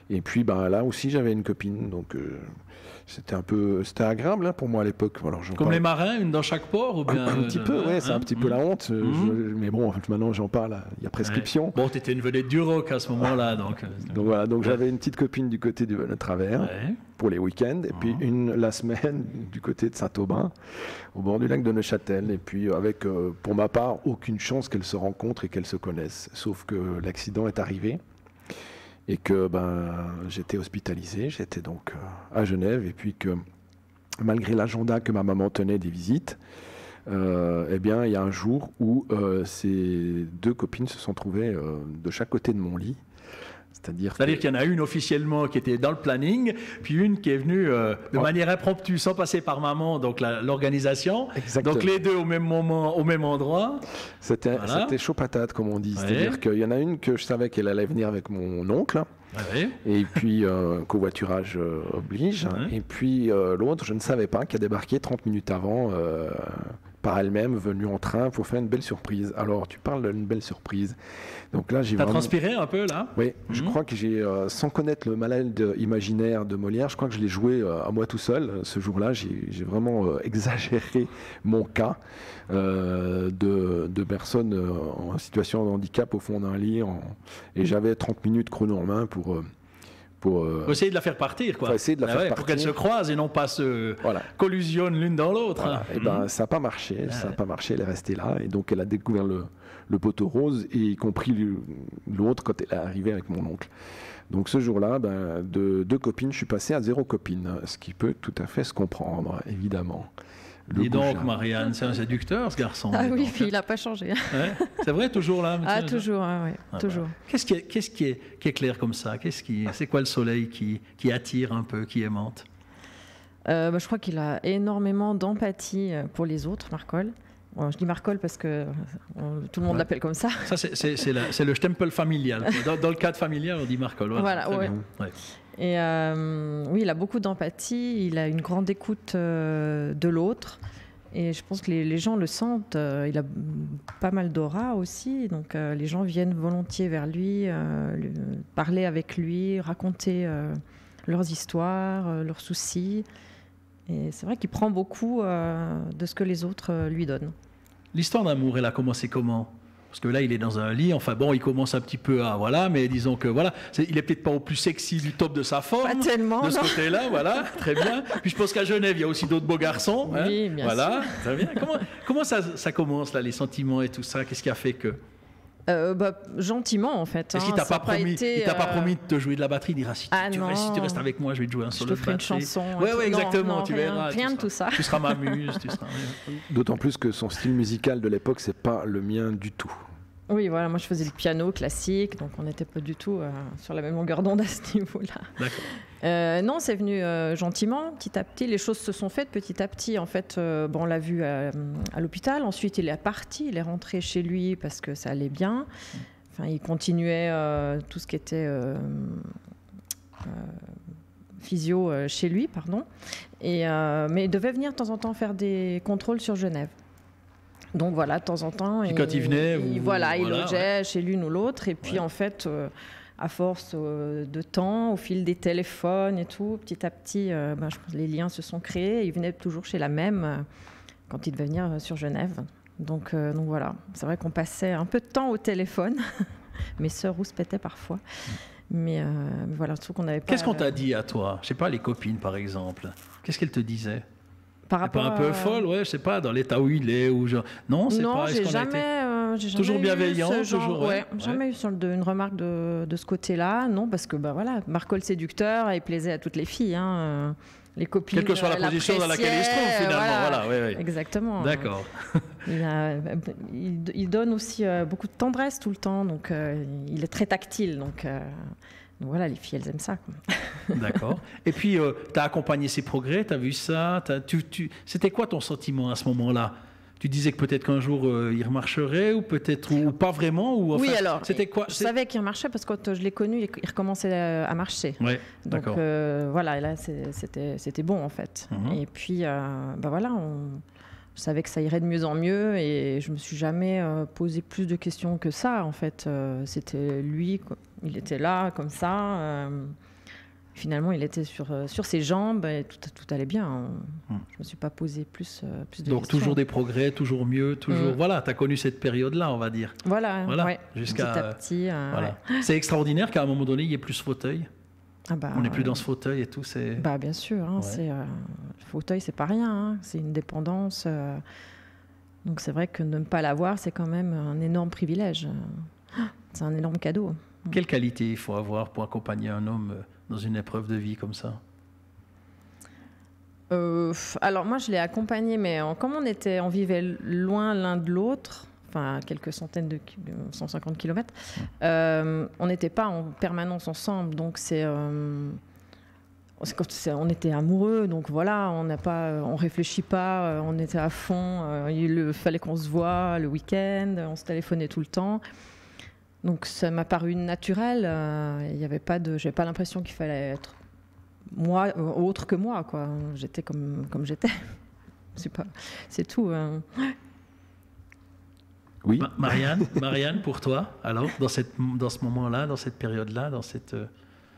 Et puis ben, là aussi j'avais une copine, donc euh, c'était un peu, c'était agréable hein, pour moi à l'époque. Alors, Comme parle... les marins, une dans chaque port ou bien Un, un petit euh, peu, ouais, hein, c'est un petit mmh. peu la honte. Mmh. Je, mais bon, maintenant j'en parle, il y a prescription. Ouais. Bon, tu étais une vedette du rock à ce moment-là, donc. Donc voilà, donc ouais. j'avais une petite copine du côté de Le Travers Ouais. pour les week-ends, et puis une la semaine du côté de Saint-Aubin, au bord du lac de Neuchâtel. Et puis avec, euh, pour ma part, aucune chance qu'elles se rencontrent et qu'elles se connaissent. Sauf que l'accident est arrivé et que ben, j'étais hospitalisé, j'étais donc euh, à Genève, et puis que malgré l'agenda que ma maman tenait des visites, euh, eh bien, il y a un jour où euh, ces deux copines se sont trouvées euh, de chaque côté de mon lit. C'est-à-dire, C'est-à-dire que... qu'il y en a une officiellement qui était dans le planning, puis une qui est venue euh, de oh. manière impromptue, sans passer par maman, donc la, l'organisation. Exactement. Donc les deux au même moment, au même endroit. C'était, Voilà. c'était chaud patate, comme on dit. Ouais. C'est-à-dire qu'il y en a une que je savais qu'elle allait venir avec mon oncle. Ouais. Et puis, euh, covoiturage euh, oblige. Ouais. Et puis, euh, l'autre, je ne savais pas, qui a débarqué trente minutes avant, euh, par elle-même, venue en train pour faire une belle surprise. Alors, tu parles d'une belle surprise. Donc là, j'ai T'as vraiment... transpiré un peu, là? Oui, je Mhm. crois que j'ai, euh, sans connaître le malade imaginaire de Molière, je crois que je l'ai joué euh, à moi tout seul. Ce jour-là, j'ai, j'ai vraiment euh, exagéré mon cas euh, de, de personnes euh, en situation de handicap au fond d'un lit. En... Et j'avais trente minutes chrono en main pour... Euh, pour, euh, Pour essayer de la faire partir, quoi. pour essayer de la Ah faire ouais, partir. Pour qu'elles se croisent et non pas se Voilà. collusionnent l'une dans l'autre. Voilà. hein. Et ben, ça n'a pas marché, Ah ça n'a ouais. pas marché, elle est restée là. Et donc, elle a découvert le, le poteau rose, et y compris le- l'autre quand elle est arrivée avec mon oncle. Donc, ce jour-là, ben, de deux copines, je suis passé à zéro copine, ce qui peut tout à fait se comprendre, évidemment. Le Dis donc, goujat. Marianne, c'est un séducteur, ce garçon. Ah dis oui, donc, puis hein. il n'a pas changé. Ouais. C'est vrai, toujours là? Ah, Mathieu, toujours, ah, ouais, Ah, toujours. voilà. Qu'est-ce qui est, qu'est-ce qui est, qui est clair comme ça? Qu'est-ce qui, c'est quoi le soleil qui, qui attire un peu, qui aimante? Euh, bah, je crois qu'il a énormément d'empathie euh, pour les autres, Marcol. Bon, je dis Marcol parce que euh, on- tout le monde Ouais. l'appelle comme ça. Ça, c'est, c'est, c'est, la- c'est le stempel familial. Dans, dans le cadre familial, on dit Marcol. Voilà, Voilà, très ouais. bien. Ouais. Et euh, oui, il a beaucoup d'empathie, il a une grande écoute euh, de l'autre. Et je pense que les, les gens le sentent. euh, il a pas mal d'aura aussi. Donc euh, les gens viennent volontiers vers lui, euh, lui- parler avec lui, raconter euh, leurs histoires, euh, leurs soucis. Et c'est vrai qu'il prend beaucoup euh, de ce que les autres euh, lui donnent. L'histoire d'amour, elle a commencé comment? Parce que là, il est dans un lit. Enfin bon, il commence un petit peu à... Voilà, mais disons que voilà, c'est, il est peut-être pas au plus sexy du top de sa forme. Pas tellement, De ce non. côté-là, voilà, très bien. Puis je pense qu'à Genève, il y a aussi d'autres beaux garçons. hein. Oui, bien Voilà, très bien. Comment, comment ça, ça commence, là, les sentiments et tout ça? Qu'est-ce qui a fait que... Euh, bah, gentiment, en fait. Est-ce hein, qu'il t'a ça pas a promis, été, il t'a pas euh, promis de te jouer de la batterie, il dira si tu, Ah tu non. restes, si tu restes avec moi, je vais te jouer un Je solo te de ferai une batterie. chanson. Ouais, Non, ouais, exactement, non, tu rien, verras. rien tu de tout seras- ça. Tu seras ma muse, tu seras... D'autant plus que son style musical de l'époque, c'est pas le mien du tout. Oui, voilà, moi je faisais le piano classique, donc on n'était pas du tout euh, sur la même longueur d'onde à ce niveau-là. D'accord. Euh, non, c'est venu euh, gentiment, petit à petit. Les choses se sont faites petit à petit. En fait, euh, bon, on l'a vu à, à l'hôpital. Ensuite, il est parti, il est rentré chez lui parce que ça allait bien. Enfin, il continuait euh, tout ce qui était euh, euh, physio euh, chez lui, pardon. Et, euh, mais il devait venir de temps en temps faire des contrôles sur Genève. Donc voilà, de temps en temps. Puis quand il venait, il, vous- voilà, il voilà, logeait chez l'une ou l'autre. Et puis Ouais. en fait, euh, à force euh, de temps, au fil des téléphones et tout, petit à petit, euh, ben, je pense que les liens se sont créés. Il venait toujours chez la même euh, quand il devait venir euh, sur Genève. Donc, euh, donc voilà, c'est vrai qu'on passait un peu de temps au téléphone. Mes sœurs rouspétaient parfois. Mais, euh, mais voilà, je trouve qu'on n'avait pas... Qu'est-ce qu'on t'a dit à toi? Je sais pas, les copines, par exemple. Qu'est-ce qu'elles te disaient? Par Elle est pas rapport un peu à- folle, ouais, je sais pas, dans l'état où il est, ou genre... Non, c'est Non, pas... est-ce j'ai qu'on a jamais, été- euh, j'ai jamais Toujours eu bienveillant, ce genre- toujours, ouais, ouais, ouais. jamais eu sur le- de- une remarque de, de ce côté-là, non, parce que bah voilà, Marco le séducteur, il plaisait à toutes les filles, hein, euh, les copines. Quelle que soit la euh, position dans laquelle il se trouve, l'appréciaient, finalement. voilà. Voilà, ouais, ouais. Exactement. D'accord. Il, a- il, il donne aussi euh, beaucoup de tendresse tout le temps, donc euh, il est très tactile, donc, euh, donc voilà, les filles elles aiment ça, quoi. D'accord. Et puis, tu as accompagné ses progrès, tu as vu ça. t'as- tu, tu... C'était quoi ton sentiment à ce moment-là? Tu disais que peut-être qu'un jour euh, il remarcherait, ou peut-être ou, ou pas vraiment, ou enfin, Oui, alors, c'était quoi? je c'est- savais qu'il marchait parce que quand je l'ai connu, il il recommençait à à marcher. Ouais, Donc d'accord. euh, voilà, et là c'est- c'était c'était bon en fait. Mhm. Et puis euh, bah voilà, on, je savais que ça irait de mieux en mieux et je me suis jamais euh, posé plus de questions que ça en fait. Euh, c'était lui, quoi. Il était là comme ça. euh, Finalement, il était sur, euh, sur ses jambes et tout, tout allait bien. Hum. Je ne me suis pas posé plus, euh, plus de Donc questions. toujours des progrès, toujours mieux, toujours... Hum. Voilà, tu as connu cette période-là, on va dire. Voilà, voilà ouais, jusqu'à, petit à petit. Euh, voilà. ouais. C'est extraordinaire qu'à un moment donné, il y ait plus ce fauteuil. Ah bah, on n'est plus ouais. dans ce fauteuil et tout. C'est... Bah, bien sûr, hein, ouais. c'est, euh, le fauteuil, c'est pas rien. Hein, c'est une dépendance. Euh, donc c'est vrai que ne pas l'avoir, c'est quand même un énorme privilège. C'est un énorme cadeau. Quelle qualité il faut avoir pour accompagner un homme dans une épreuve de vie comme ça? euh, Alors moi, je l'ai accompagné, mais en, comme on était, on vivait loin l'un de l'autre, enfin quelques centaines de cent cinquante kilomètres, euh, on n'était pas en permanence ensemble, donc c'est, euh, c'est, on était amoureux, donc voilà, on n'a pas, on réfléchit pas, on était à fond. Euh, il fallait qu'on se voit le week-end, on se téléphonait tout le temps. Donc ça m'a paru naturel. Euh, il y avait pas de, j'avais pas l'impression qu'il fallait être moi euh, autre que moi, quoi. J'étais comme comme j'étais. C'est pas, c'est tout. Hein. Oui. Ma- Marianne, Marianne, pour toi, alors dans cette, dans ce moment-là, dans cette période-là, dans cette. Euh...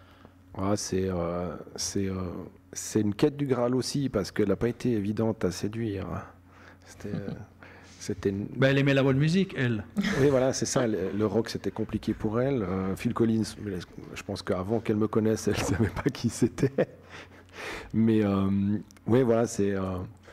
Ah, c'est euh, c'est euh, c'est une quête du Graal aussi parce qu'elle n'a pas été évidente à séduire. C'était. Euh... C'était une... ben, elle aimait la bonne musique, elle. Oui, voilà, c'est ça. Le, le rock, c'était compliqué pour elle. Euh, Phil Collins, je pense qu'avant qu'elle me connaisse, elle ne savait pas qui c'était. Mais euh, oui, voilà, c'est... Euh...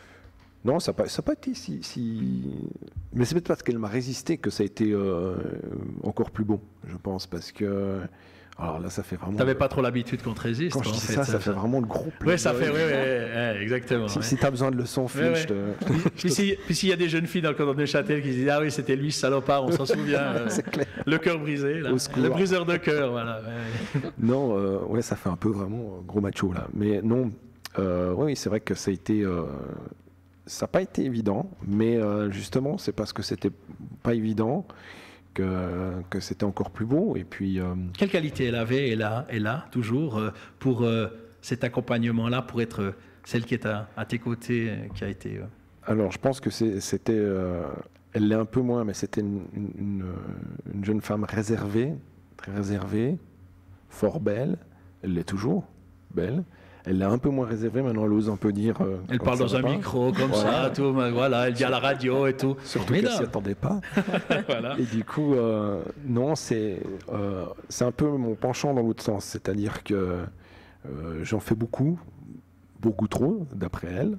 Non, ça n'a pas, pas été si... si... Mais c'est peut-être parce qu'elle m'a résisté que ça a été euh, encore plus beau, je pense, parce que... Alors là, ça fait vraiment... T'avais pas trop l'habitude qu'on te résiste. Quand je en dis fait, ça, ça, ça fait vraiment le gros plaisir. Oui, ça fait, oui, oui, oui, exactement. Si, ouais. si tu as besoin de le son, Phil, Ouais, ouais. je te... Puis s'il si y a des jeunes filles dans le canton de Neuchâtel qui se disent « Ah oui, c'était lui, ce salopard, on s'en souvient. euh, » C'est clair. Le cœur brisé, là. Au secours. Le briseur de cœur, voilà. Ouais. Non, euh, ouais, ça fait un peu vraiment gros macho, là. Mais non, euh, oui, c'est vrai que ça a été... Euh, ça n'a pas été évident, mais euh, justement, c'est parce que c'était pas évident que, que c'était encore plus beau. Et puis... Euh, Quelle qualité elle avait, et là, et là, toujours, euh, pour euh, cet accompagnement-là, pour être euh, celle qui est à, à tes côtés, euh, qui a été... Euh... Alors, je pense que c'est, c'était... Euh, elle l'est un peu moins, mais c'était une, une, une jeune femme réservée, très réservée, fort belle. Elle l'est toujours, belle. Elle l'a un peu moins réservée, maintenant elle ose un peu dire... Euh, elle parle dans un pas. micro, comme voilà. ça, tout, voilà, elle dit à la radio et tout. Surtout qu'elle ne s'y attendait pas. Voilà. Et du coup, euh, non, c'est, euh, c'est un peu mon penchant dans l'autre sens. C'est-à-dire que euh, j'en fais beaucoup, beaucoup trop, d'après elle.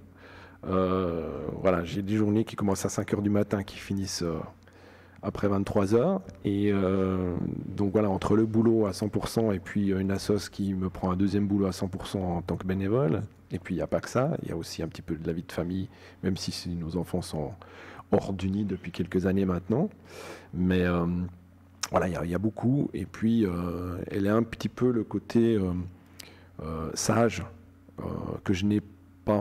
Euh, voilà, j'ai des journées qui commencent à cinq heures du matin, qui finissent... Euh, après vingt-trois heures, et euh, donc voilà, entre le boulot à cent pour cent et puis une assoce qui me prend un deuxième boulot à cent pour cent en tant que bénévole, et puis il n'y a pas que ça, il y a aussi un petit peu de la vie de famille, même si nos enfants sont hors du nid depuis quelques années maintenant, mais euh, voilà, il y, y a beaucoup, et puis euh, elle est un petit peu le côté euh, euh, sage euh, que je n'ai pas.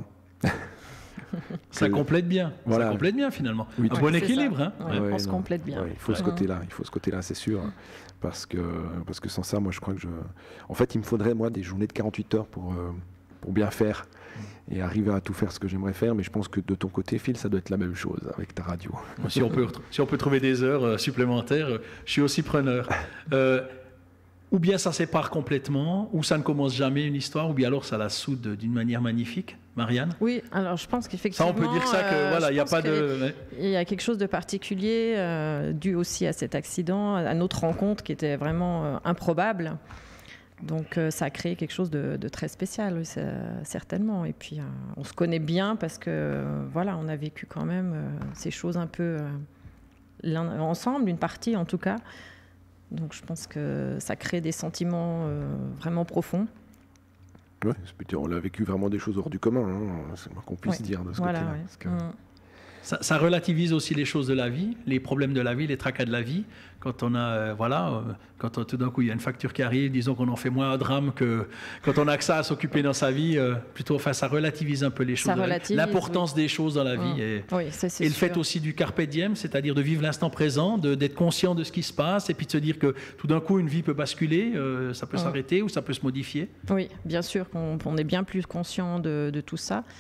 Ça complète bien, voilà. Ça complète bien finalement. Oui, un ouais, bon équilibre. Hein. Ouais, ouais, on se non. complète bien. Ouais, il faut ouais. ce côté-là, il faut ce côté-là, c'est sûr, parce que parce que sans ça, moi, je crois que je. En fait, il me faudrait moi des journées de quarante-huit heures pour euh, pour bien faire et arriver à tout faire ce que j'aimerais faire. Mais je pense que de ton côté, Phil, ça doit être la même chose avec ta radio. Si on peut si on peut trouver des heures euh, supplémentaires, euh, je suis aussi preneur. Euh, Ou bien ça sépare complètement, ou ça ne commence jamais une histoire, ou bien alors ça la soude d'une manière magnifique. Marianne ? Oui, alors je pense qu'effectivement... Ça, on peut dire ça, que euh, voilà, il n'y a pas que de... Ouais. Il y a quelque chose de particulier, euh, dû aussi à cet accident, à notre rencontre qui était vraiment euh, improbable. Donc euh, ça a créé quelque chose de, de très spécial, oui, certainement. Et puis euh, on se connaît bien parce que, euh, voilà, on a vécu quand même euh, ces choses un peu euh, ensemble, une partie en tout cas. Donc je pense que ça crée des sentiments euh, vraiment profonds. Oui, on a vécu vraiment des choses hors du commun, hein, c'est moins qu'on puisse ouais. dire de ce voilà, côté-là. Ouais. Parce que... mmh. Ça, ça relativise aussi les choses de la vie, les problèmes de la vie, les tracas de la vie. Quand on a, euh, voilà, euh, quand on, tout d'un coup il y a une facture qui arrive, disons qu'on en fait moins un drame que quand on a que ça à s'occuper dans sa vie. Euh, plutôt, enfin, ça relativise un peu les choses. Ça relativise, l'importance oui. des choses dans la vie. Mmh. Et, oui, ça, c'est et le sûr. fait aussi du carpe diem, c'est-à-dire de vivre l'instant présent, de, d'être conscient de ce qui se passe, et puis de se dire que tout d'un coup une vie peut basculer, euh, ça peut mmh. s'arrêter ou ça peut se modifier. Oui, bien sûr qu'on on est bien plus conscient de, de tout ça.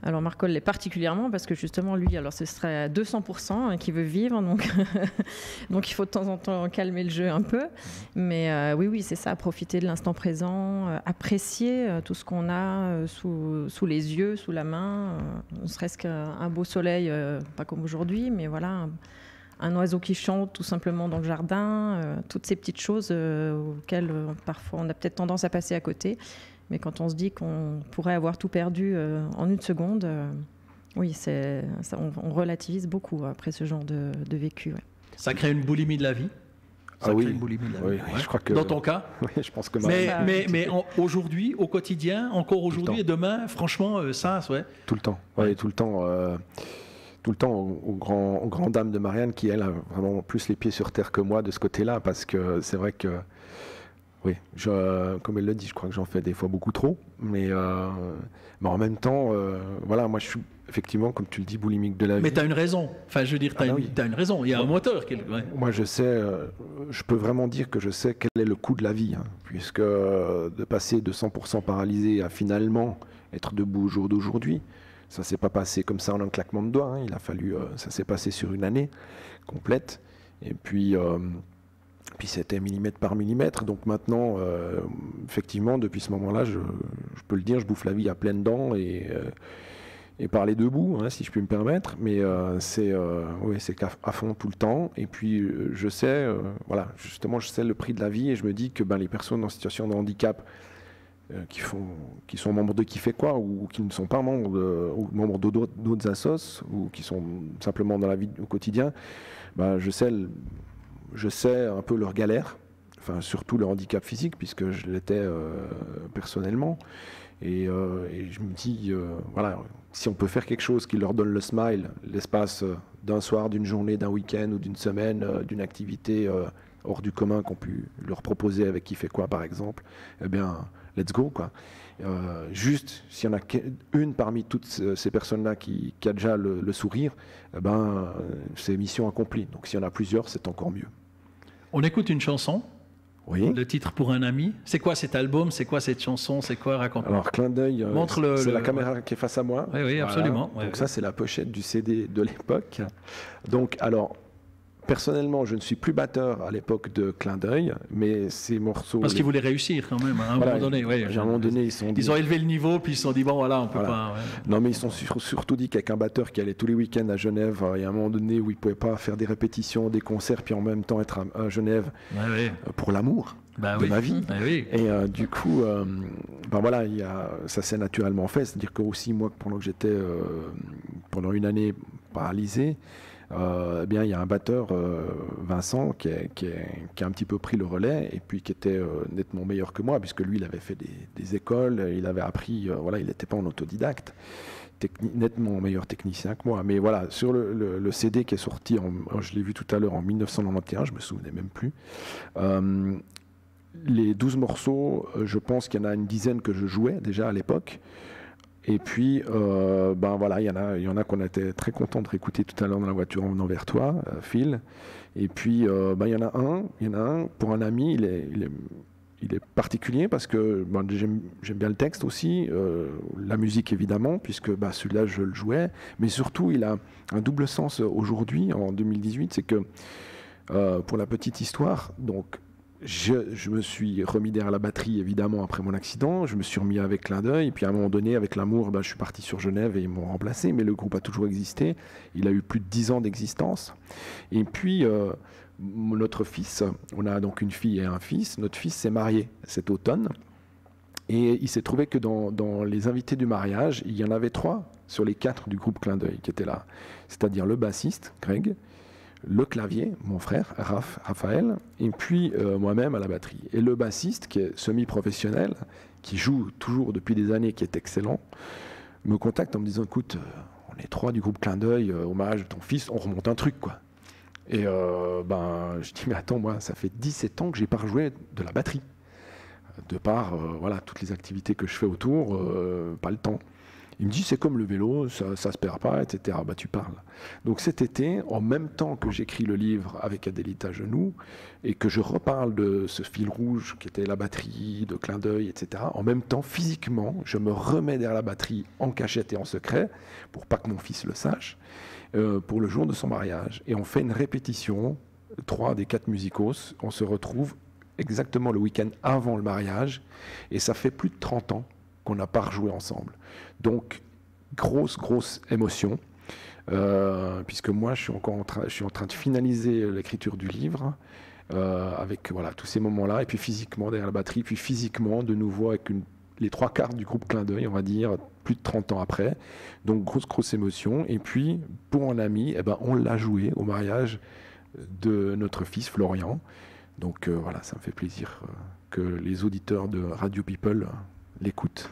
Alors Marcol l'est particulièrement parce que justement lui, alors ce serait à deux cents pour cent hein, qui veut vivre, donc donc il faut de temps en temps calmer le jeu un peu. Mais euh, oui, oui, c'est ça, profiter de l'instant présent, euh, apprécier euh, tout ce qu'on a euh, sous, sous les yeux, sous la main, euh, ne serait-ce qu'un beau soleil, euh, pas comme aujourd'hui, mais voilà, un, un oiseau qui chante tout simplement dans le jardin, euh, toutes ces petites choses euh, auxquelles euh, parfois on a peut-être tendance à passer à côté. Mais quand on se dit qu'on pourrait avoir tout perdu euh, en une seconde, euh, oui, c'est, ça, on, on relativise beaucoup après ce genre de, de vécu. Ouais. Ça crée une boulimie de la vie. Ça Ah oui, crée une boulimie de la oui, vie. oui, Ouais. je crois que... Dans ton cas. Oui, je pense que... Mais, Ça, mais, un mais en- aujourd'hui, au quotidien, encore aujourd'hui le et demain, franchement, euh, ça, ouais. Tout le temps, ouais, tout le temps, euh, tout le temps au, au grand, au grand dame de Marianne qui, elle, a vraiment plus les pieds sur terre que moi de ce côté-là, parce que c'est vrai que, oui, je, comme elle le dit, je crois que j'en fais des fois beaucoup trop, mais, euh, mais en même temps, euh, voilà, moi je suis effectivement, comme tu le dis, boulimique de la vie. Mais tu as une raison. Enfin, je veux dire, tu as Ah bah une, oui. t'as une raison. Il y a un moteur. Qui... Ouais. Moi, je sais, euh, je peux vraiment dire que je sais quel est le coût de la vie, hein, puisque euh, de passer de cent pour cent paralysé à finalement être debout au jour d'aujourd'hui, ça s'est pas passé comme ça en un claquement de doigts. Hein, il a fallu, euh, ça s'est passé sur une année complète, et puis, euh, puis c'était millimètre par millimètre. Donc maintenant, euh, effectivement, depuis ce moment-là, je, je peux le dire, je bouffe la vie à pleines dents et euh, et parler debout, hein, si je puis me permettre, mais euh, c'est euh, oui, c'est qu'à à fond tout le temps. Et puis euh, je sais, euh, voilà, justement, je sais le prix de la vie et je me dis que ben, les personnes en situation de handicap euh, qui font, qui sont membres de Qui fait quoi ou qui ne sont pas membres de, ou membres d'autres d'autres assos ou qui sont simplement dans la vie au quotidien, ben, je sais, le- je sais un peu leur galère, enfin surtout leur handicap physique puisque je l'étais euh, personnellement. Et, euh, et je me dis, euh, voilà, si on peut faire quelque chose qui leur donne le smile, l'espace euh, d'un soir, d'une journée, d'un week-end ou d'une semaine, euh, d'une activité euh, hors du commun qu'on peut leur proposer avec Qui fait quoi, par exemple, eh bien, let's go, quoi. Euh, juste, s'il y en a une parmi toutes ces personnes-là qui, qui a déjà le, le sourire, eh ben, euh, c'est mission accomplie. Donc, s'il y en a plusieurs, c'est encore mieux. On écoute une chanson. Oui. Le titre pour un ami. C'est quoi cet album? C'est quoi cette chanson? C'est quoi? Raconte-moi. Alors, clin d'œil, euh, Montre le- c'est le- la caméra qui est face à moi. Oui, oui, Voilà. absolument. Donc Ouais, ça, ouais. c'est la pochette du C D de l'époque. Donc, alors, personnellement, je ne suis plus batteur à l'époque de Clin d'œil, mais ces morceaux... Parce les- qu'ils voulaient réussir quand même, hein, à un Voilà, moment donné. Ouais. à un moment donné, ils sont dit- Ils ont élevé le niveau, puis ils se sont dit, bon, voilà, on peut Voilà. pas. Ouais. Non, mais ils sont sur- surtout dit qu'avec un batteur qui allait tous les week-ends à Genève, euh, il y a un moment donné où il ne pouvait pas faire des répétitions, des concerts, puis en même temps être à, à Genève Ouais, ouais. euh, pour l'amour Bah de oui. ma vie. Bah oui. Et euh, du coup, euh, ben voilà, il y a, ça s'est naturellement fait. C'est-à-dire que aussi moi, pendant que j'étais euh, pendant une année paralysé, euh, eh bien il y a un batteur, euh, Vincent, qui, est- qui, est- qui a un petit peu pris le relais et puis qui était euh, nettement meilleur que moi, puisque lui, il avait fait des, des écoles, il avait appris, euh, voilà, il n'était pas en autodidacte. Techni- nettement meilleur technicien que moi. Mais voilà, sur le, le- le C D qui est sorti, en, je l'ai vu tout à l'heure, en mille neuf cent quatre-vingt-onze, je me souvenais même plus. Euh, les douze morceaux, euh, je pense qu'il y en a une dizaine que je jouais déjà à l'époque. Et puis, euh, ben voilà, il y en a, il y en a qu'on était très content de réécouter tout à l'heure dans la voiture en venant vers toi, euh, Phil. Et puis, euh, ben, il y en a un, il y en a un pour un ami, il est, il est, il est particulier parce que ben, j'aime, j'aime bien le texte aussi, euh, la musique évidemment, puisque ben, celui-là je le jouais, mais surtout il a un double sens aujourd'hui, en deux mille dix-huit, c'est que euh, pour la petite histoire, donc je, je me suis remis derrière la batterie évidemment après mon accident, je me suis remis avec Clin d'œil, et puis à un moment donné avec l'amour, ben, je suis parti sur Genève et ils m'ont remplacé, mais le groupe a toujours existé, il a eu plus de dix ans d'existence, et puis euh, notre fils, on a donc une fille et un fils, notre fils s'est marié cet automne, et il s'est trouvé que dans, dans les invités du mariage, il y en avait trois sur les quatre du groupe Clin d'œil qui étaient là, c'est-à-dire le bassiste, Greg, le clavier, mon frère, Raph, Raphaël, et puis euh, moi-même à la batterie. Et le bassiste, qui est semi-professionnel, qui joue toujours depuis des années, qui est excellent, me contacte en me disant, écoute, euh, on est trois du groupe Clin d'œil, euh, hommage à ton fils, on remonte un truc, quoi. Et euh, ben, je dis, mais attends, moi, ça fait dix-sept ans que j'ai pas rejoué de la batterie. De par, euh, voilà, toutes les activités que je fais autour, euh, pas le temps. Il me dit, c'est comme le vélo, ça ne se perd pas, et cetera. Bah, tu parles. Donc cet été, en même temps que j'écris le livre avec Adélite à genoux, et que je reparle de ce fil rouge qui était la batterie, de clin d'œil, et cetera, en même temps, physiquement, je me remets derrière la batterie en cachette et en secret, pour pas que mon fils le sache, euh, pour le jour de son mariage. Et on fait une répétition, trois des quatre musicos, on se retrouve exactement le week-end avant le mariage, et ça fait plus de trente ans qu'on n'a pas rejoué ensemble. Donc, grosse, grosse émotion, euh, puisque moi, je suis encore en train, je suis en train de finaliser l'écriture du livre, euh, avec voilà, tous ces moments-là, et puis physiquement derrière la batterie, puis physiquement, de nouveau, avec une, les trois quarts du groupe Clin d'œil, on va dire, plus de trente ans après. Donc, grosse, grosse émotion. Et puis, pour un ami, eh ben, on l'a joué au mariage de notre fils Florian. Donc, euh, voilà, ça me fait plaisir euh, que les auditeurs de Radio People euh, l'écoutent.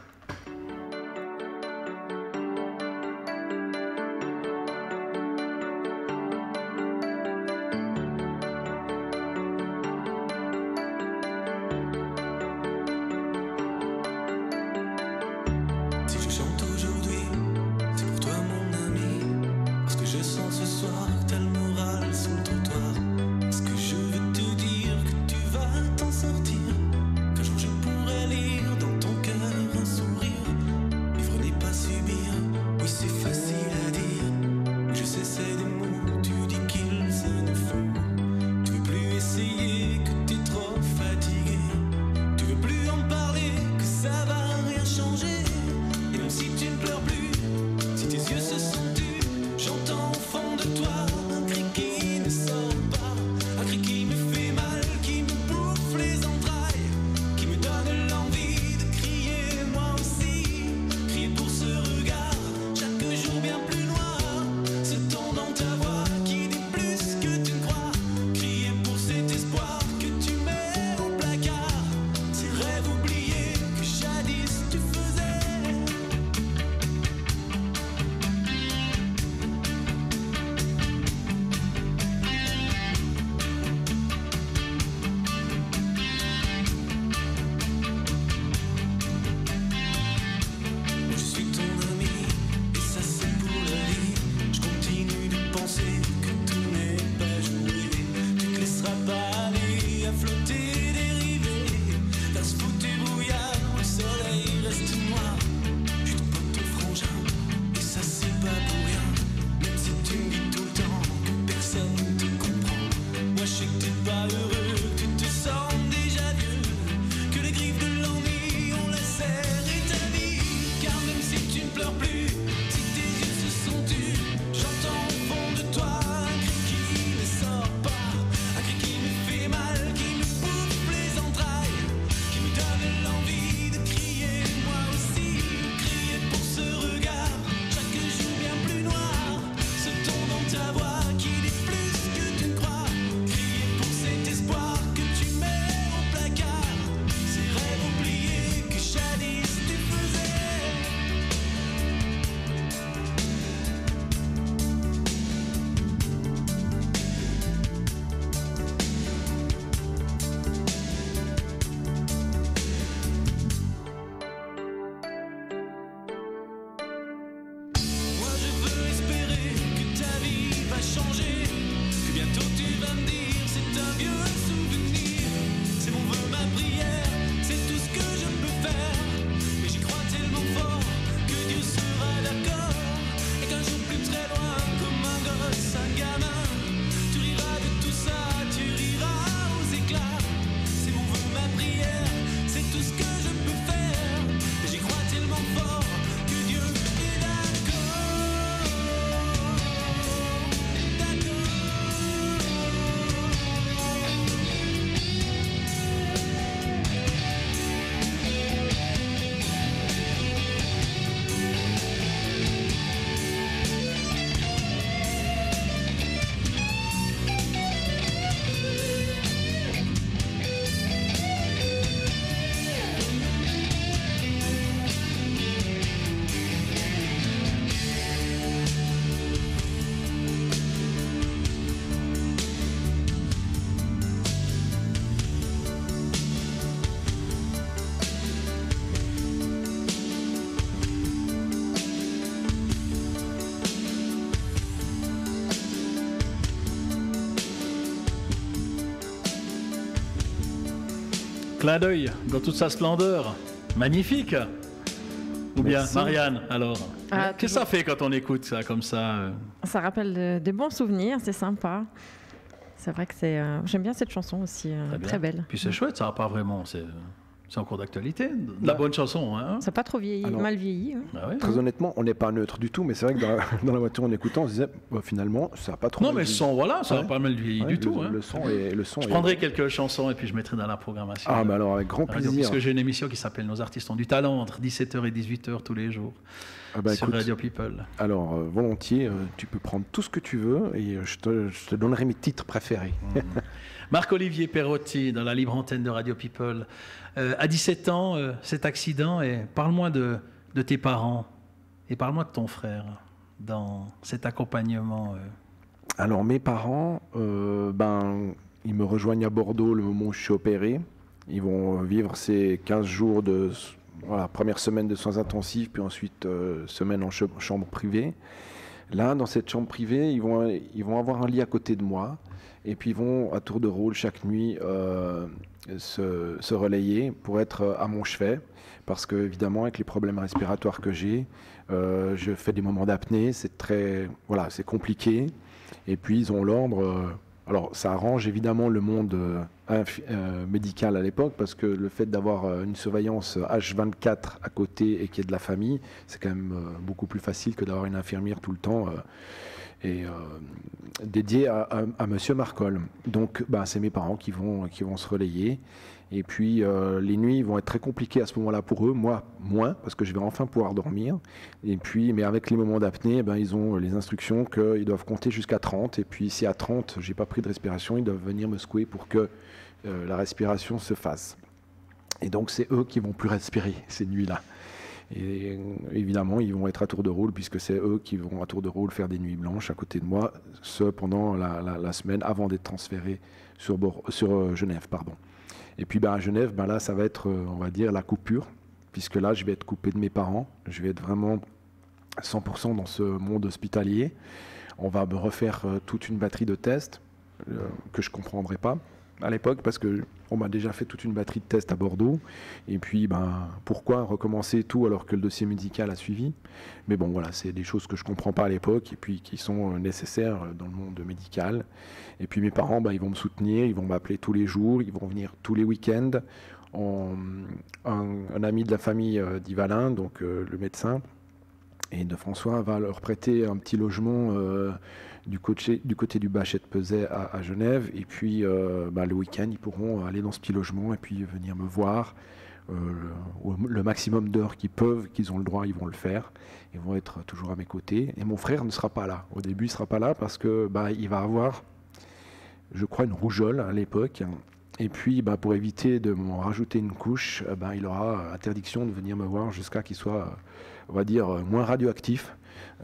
Ta voix qui dit plus que tu ne crois, crier pour cet espoir. clin d'œil, dans toute sa splendeur. Magnifique. Ou bien, Merci. Marianne, alors Ah, qu'est-ce que ça fait quand on écoute ça comme ça euh Ça rappelle de- des bons souvenirs, c'est sympa. C'est vrai que c'est. euh, J'aime bien cette chanson aussi, euh, Très bien. très belle. Puis c'est chouette, ça va pas vraiment, c'est c'est en cours d'actualité. De la Bah. bonne chanson, hein. Ça n'a pas trop vieilli, Alors, mal vieilli. hein. Ah ouais. Très honnêtement, on n'est pas neutre du tout, mais c'est vrai que dans la, dans la voiture, en écoutant, on se disait, bah, finalement, ça n'a pas trop. Non, mais mal le son, voilà, ça Ouais. va pas mal vieilli Ouais, du le, tout. Hein. Le son est. Le son Je est- prendrai quelques chansons et puis je mettrai dans la programmation. Ah, de bah alors, avec grand la radio, plaisir. puisque j'ai une émission qui s'appelle Nos artistes ont du talent entre dix-sept heures et dix-huit heures tous les jours Ah bah, sur écoute, Radio People. alors, euh, volontiers, euh, tu peux prendre tout ce que tu veux et euh, je te, je te donnerai mes titres préférés. Marc-Olivier Perrotti, dans la libre antenne de Radio People. Euh, à dix-sept ans, euh, cet accident, et parle-moi de, de tes parents et parle-moi de ton frère dans cet accompagnement. euh. Alors, mes parents, euh, ben, ils me rejoignent à Bordeaux le moment où je suis opéré. Ils vont vivre ces quinze jours de voilà, première semaine de soins intensifs, puis ensuite euh, semaine en ch- chambre privée. Là, dans cette chambre privée, ils vont, ils vont avoir un lit à côté de moi. Et puis ils vont à tour de rôle chaque nuit euh, se, se relayer pour être à mon chevet. Parce que évidemment, avec les problèmes respiratoires que j'ai, euh, je fais des moments d'apnée, c'est très, voilà, c'est compliqué. Et puis ils ont l'ordre. euh, alors ça arrange évidemment le monde euh, inf- euh, médical à l'époque, parce que le fait d'avoir euh, une surveillance H vingt-quatre à côté et qu'il y ait de la famille, c'est quand même euh, beaucoup plus facile que d'avoir une infirmière tout le temps. euh, et euh, dédié à, à, à Monsieur Marcol. Donc, bah, c'est mes parents qui vont, qui vont se relayer. Et puis, euh, les nuits vont être très compliquées à ce moment-là pour eux, moi moins, parce que je vais enfin pouvoir dormir. Et puis, mais avec les moments d'apnée, eh ben, ils ont les instructions qu'ils doivent compter jusqu'à trente. Et puis, si à trente, j'ai pas pris de respiration, ils doivent venir me secouer pour que euh, la respiration se fasse. Et donc, c'est eux qui vont plus respirer ces nuits-là. Et évidemment, ils vont être à tour de rôle, puisque c'est eux qui vont à tour de rôle faire des nuits blanches à côté de moi, ce pendant la, la, la semaine avant d'être transféré sur, Bor- sur euh, Genève. Pardon. Et puis ben, à Genève, ben, là, ça va être, euh, on va dire, la coupure, puisque là, je vais être coupé de mes parents. Je vais être vraiment cent pour cent dans ce monde hospitalier. On va me refaire euh, toute une batterie de tests euh, que je ne comprendrai pas à l'époque, parce qu'on m'a déjà fait toute une batterie de tests à Bordeaux. Et puis, ben, pourquoi recommencer tout alors que le dossier médical a suivi? Mais bon, voilà, c'est des choses que je ne comprends pas à l'époque et puis qui sont nécessaires dans le monde médical. Et puis mes parents, ben, ils vont me soutenir, ils vont m'appeler tous les jours, ils vont venir tous les week-ends. On- un, un ami de la famille euh, d'Yvalin, donc euh, le médecin, et de François, va leur prêter un petit logement euh, du, côté, du côté du Bachet-Peset à, à Genève. Et puis euh, bah, le week-end, ils pourront aller dans ce petit logement et puis venir me voir. Euh, le, le maximum d'heures qu'ils peuvent, qu'ils ont le droit, ils vont le faire. Ils vont être toujours à mes côtés. Et mon frère ne sera pas là. Au début, il ne sera pas là parce que bah, il va avoir, je crois, une rougeole à l'époque. Et puis, bah, pour éviter de m'en rajouter une couche, euh, bah, il aura interdiction de venir me voir jusqu'à qu'il soit, on va dire, moins radioactif.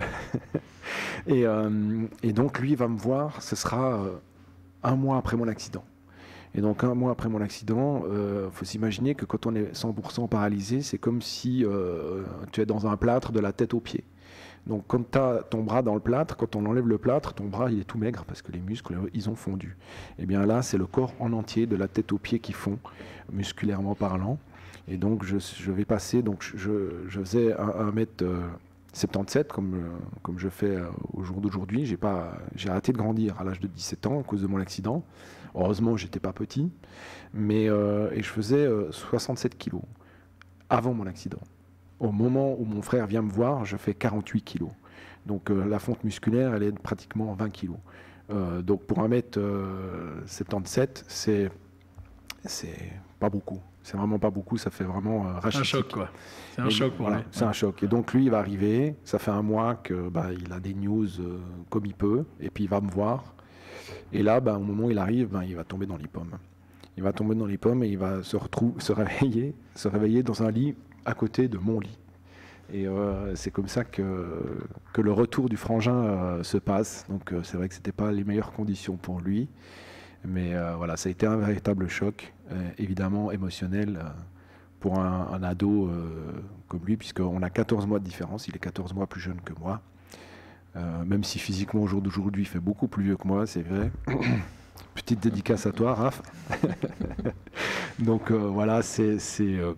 et, euh, et donc, lui, il va me voir, ce sera euh, un mois après mon accident. Et donc, un mois après mon accident, il euh, faut s'imaginer que quand on est cent pour cent paralysé, c'est comme si euh, tu es dans un plâtre de la tête aux pieds. Donc, quand tu as ton bras dans le plâtre, quand on enlève le plâtre, ton bras, il est tout maigre parce que les muscles, ils ont fondu. Et bien là, c'est le corps en entier, de la tête aux pieds qui fond, musculairement parlant. Et donc, je, je vais passer, donc je, je faisais un mètre soixante-dix-sept, comme, comme je fais au jour d'aujourd'hui. J'ai pas, j'ai arrêté de grandir à l'âge de dix-sept ans à cause de mon accident. Heureusement, j'étais pas petit. Mais, euh, et je faisais euh, soixante-sept kilos avant mon accident. Au moment où mon frère vient me voir, je fais quarante-huit kilos. Donc euh, la fonte musculaire, elle est de pratiquement vingt kilos. Euh, donc pour un mètre soixante-dix-sept, c'est, c'est pas beaucoup. C'est vraiment pas beaucoup, ça fait vraiment euh, rachitique. Un choc, quoi. C'est un Et choc pour voilà, lui. c'est un choc. Et donc lui, il va arriver, ça fait un mois que bah, il a des news euh, comme il peut, et puis il va me voir. Et là, bah, au moment où il arrive, bah, il va tomber dans les pommes. Il va tomber dans les pommes et il va se, retrouver, se, réveiller, se réveiller dans un lit à côté de mon lit. Et euh, c'est comme ça que, que le retour du frangin euh, se passe. Donc euh, c'est vrai que ce n'était pas les meilleures conditions pour lui. Mais euh, voilà, ça a été un véritable choc, euh, évidemment émotionnel euh, pour un, un ado euh, comme lui, puisqu'on a quatorze mois de différence. Il est quatorze mois plus jeune que moi. Euh, même si physiquement, au jour d'aujourd'hui, il fait beaucoup plus vieux que moi, c'est vrai. Petite dédicace à toi, Raph. Donc euh, voilà, c'est c'est, euh,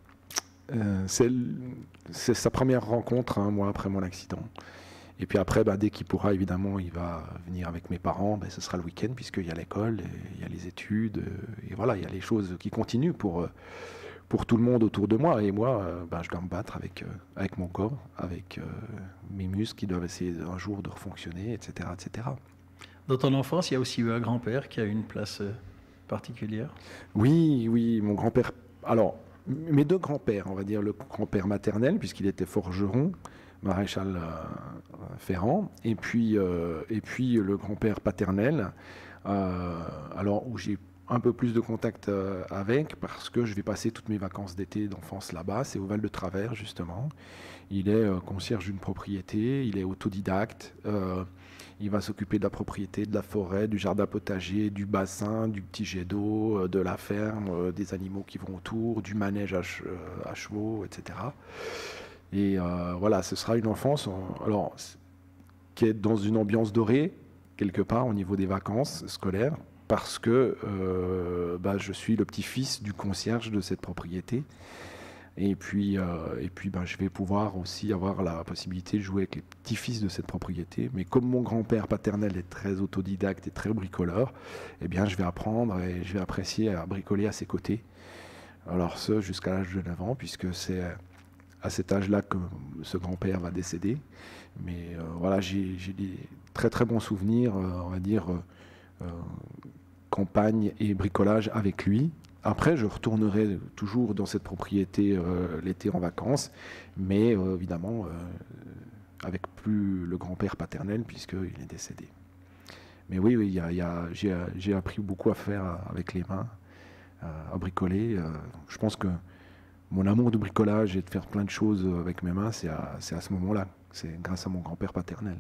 euh, c'est c'est sa première rencontre un mois après mon accident. Et puis après, bah, dès qu'il pourra, évidemment, il va venir avec mes parents. Bah, ce sera le week-end puisqu'il y a l'école, il y a les études, et voilà, il y a les choses qui continuent pour pour tout le monde autour de moi. Et moi, euh, bah, je dois me battre avec euh, avec mon corps, avec euh, mes muscles qui doivent essayer un jour de refonctionner, et cetera, et cetera. Dans ton enfance, il y a aussi eu un grand-père qui a eu une place euh, particulière. Oui, oui, mon grand-père. Alors, mes deux grands-pères, on va dire le grand-père maternel, puisqu'il était forgeron, maréchal euh, ferrant, et puis, euh, et puis le grand-père paternel, euh, alors où j'ai un peu plus de contact euh, avec, parce que je vais passer toutes mes vacances d'été d'enfance là-bas, c'est au Val de Travers, justement. Il est euh, concierge d'une propriété, il est autodidacte, euh, il va s'occuper de la propriété, de la forêt, du jardin potager, du bassin, du petit jet d'eau, euh, de la ferme, euh, des animaux qui vont autour, du manège à, che- euh, à chevaux, et cetera. Et euh, voilà, ce sera une enfance euh, alors, qui est dans une ambiance dorée, quelque part, au niveau des vacances scolaires, parce que euh, bah, je suis le petit-fils du concierge de cette propriété. Et puis, euh, et puis bah, je vais pouvoir aussi avoir la possibilité de jouer avec les petits-fils de cette propriété. Mais comme mon grand-père paternel est très autodidacte et très bricoleur, eh bien, je vais apprendre et je vais apprécier à bricoler à ses côtés. Alors ce, jusqu'à l'âge de neuf ans, puisque c'est à cet âge-là que ce grand-père va décéder. Mais euh, voilà, j'ai, j'ai des très très bons souvenirs, euh, on va dire, euh, euh, campagne et bricolage avec lui. Après, je retournerai toujours dans cette propriété euh, l'été en vacances, mais euh, évidemment, euh, avec plus le grand-père paternel, puisqu'il est décédé. Mais oui, oui, y a, y a, j'ai, j'ai appris beaucoup à faire avec les mains, euh, à bricoler. Euh, je pense que mon amour de bricolage et de faire plein de choses avec mes mains, c'est à, c'est à ce moment-là. C'est grâce à mon grand-père paternel.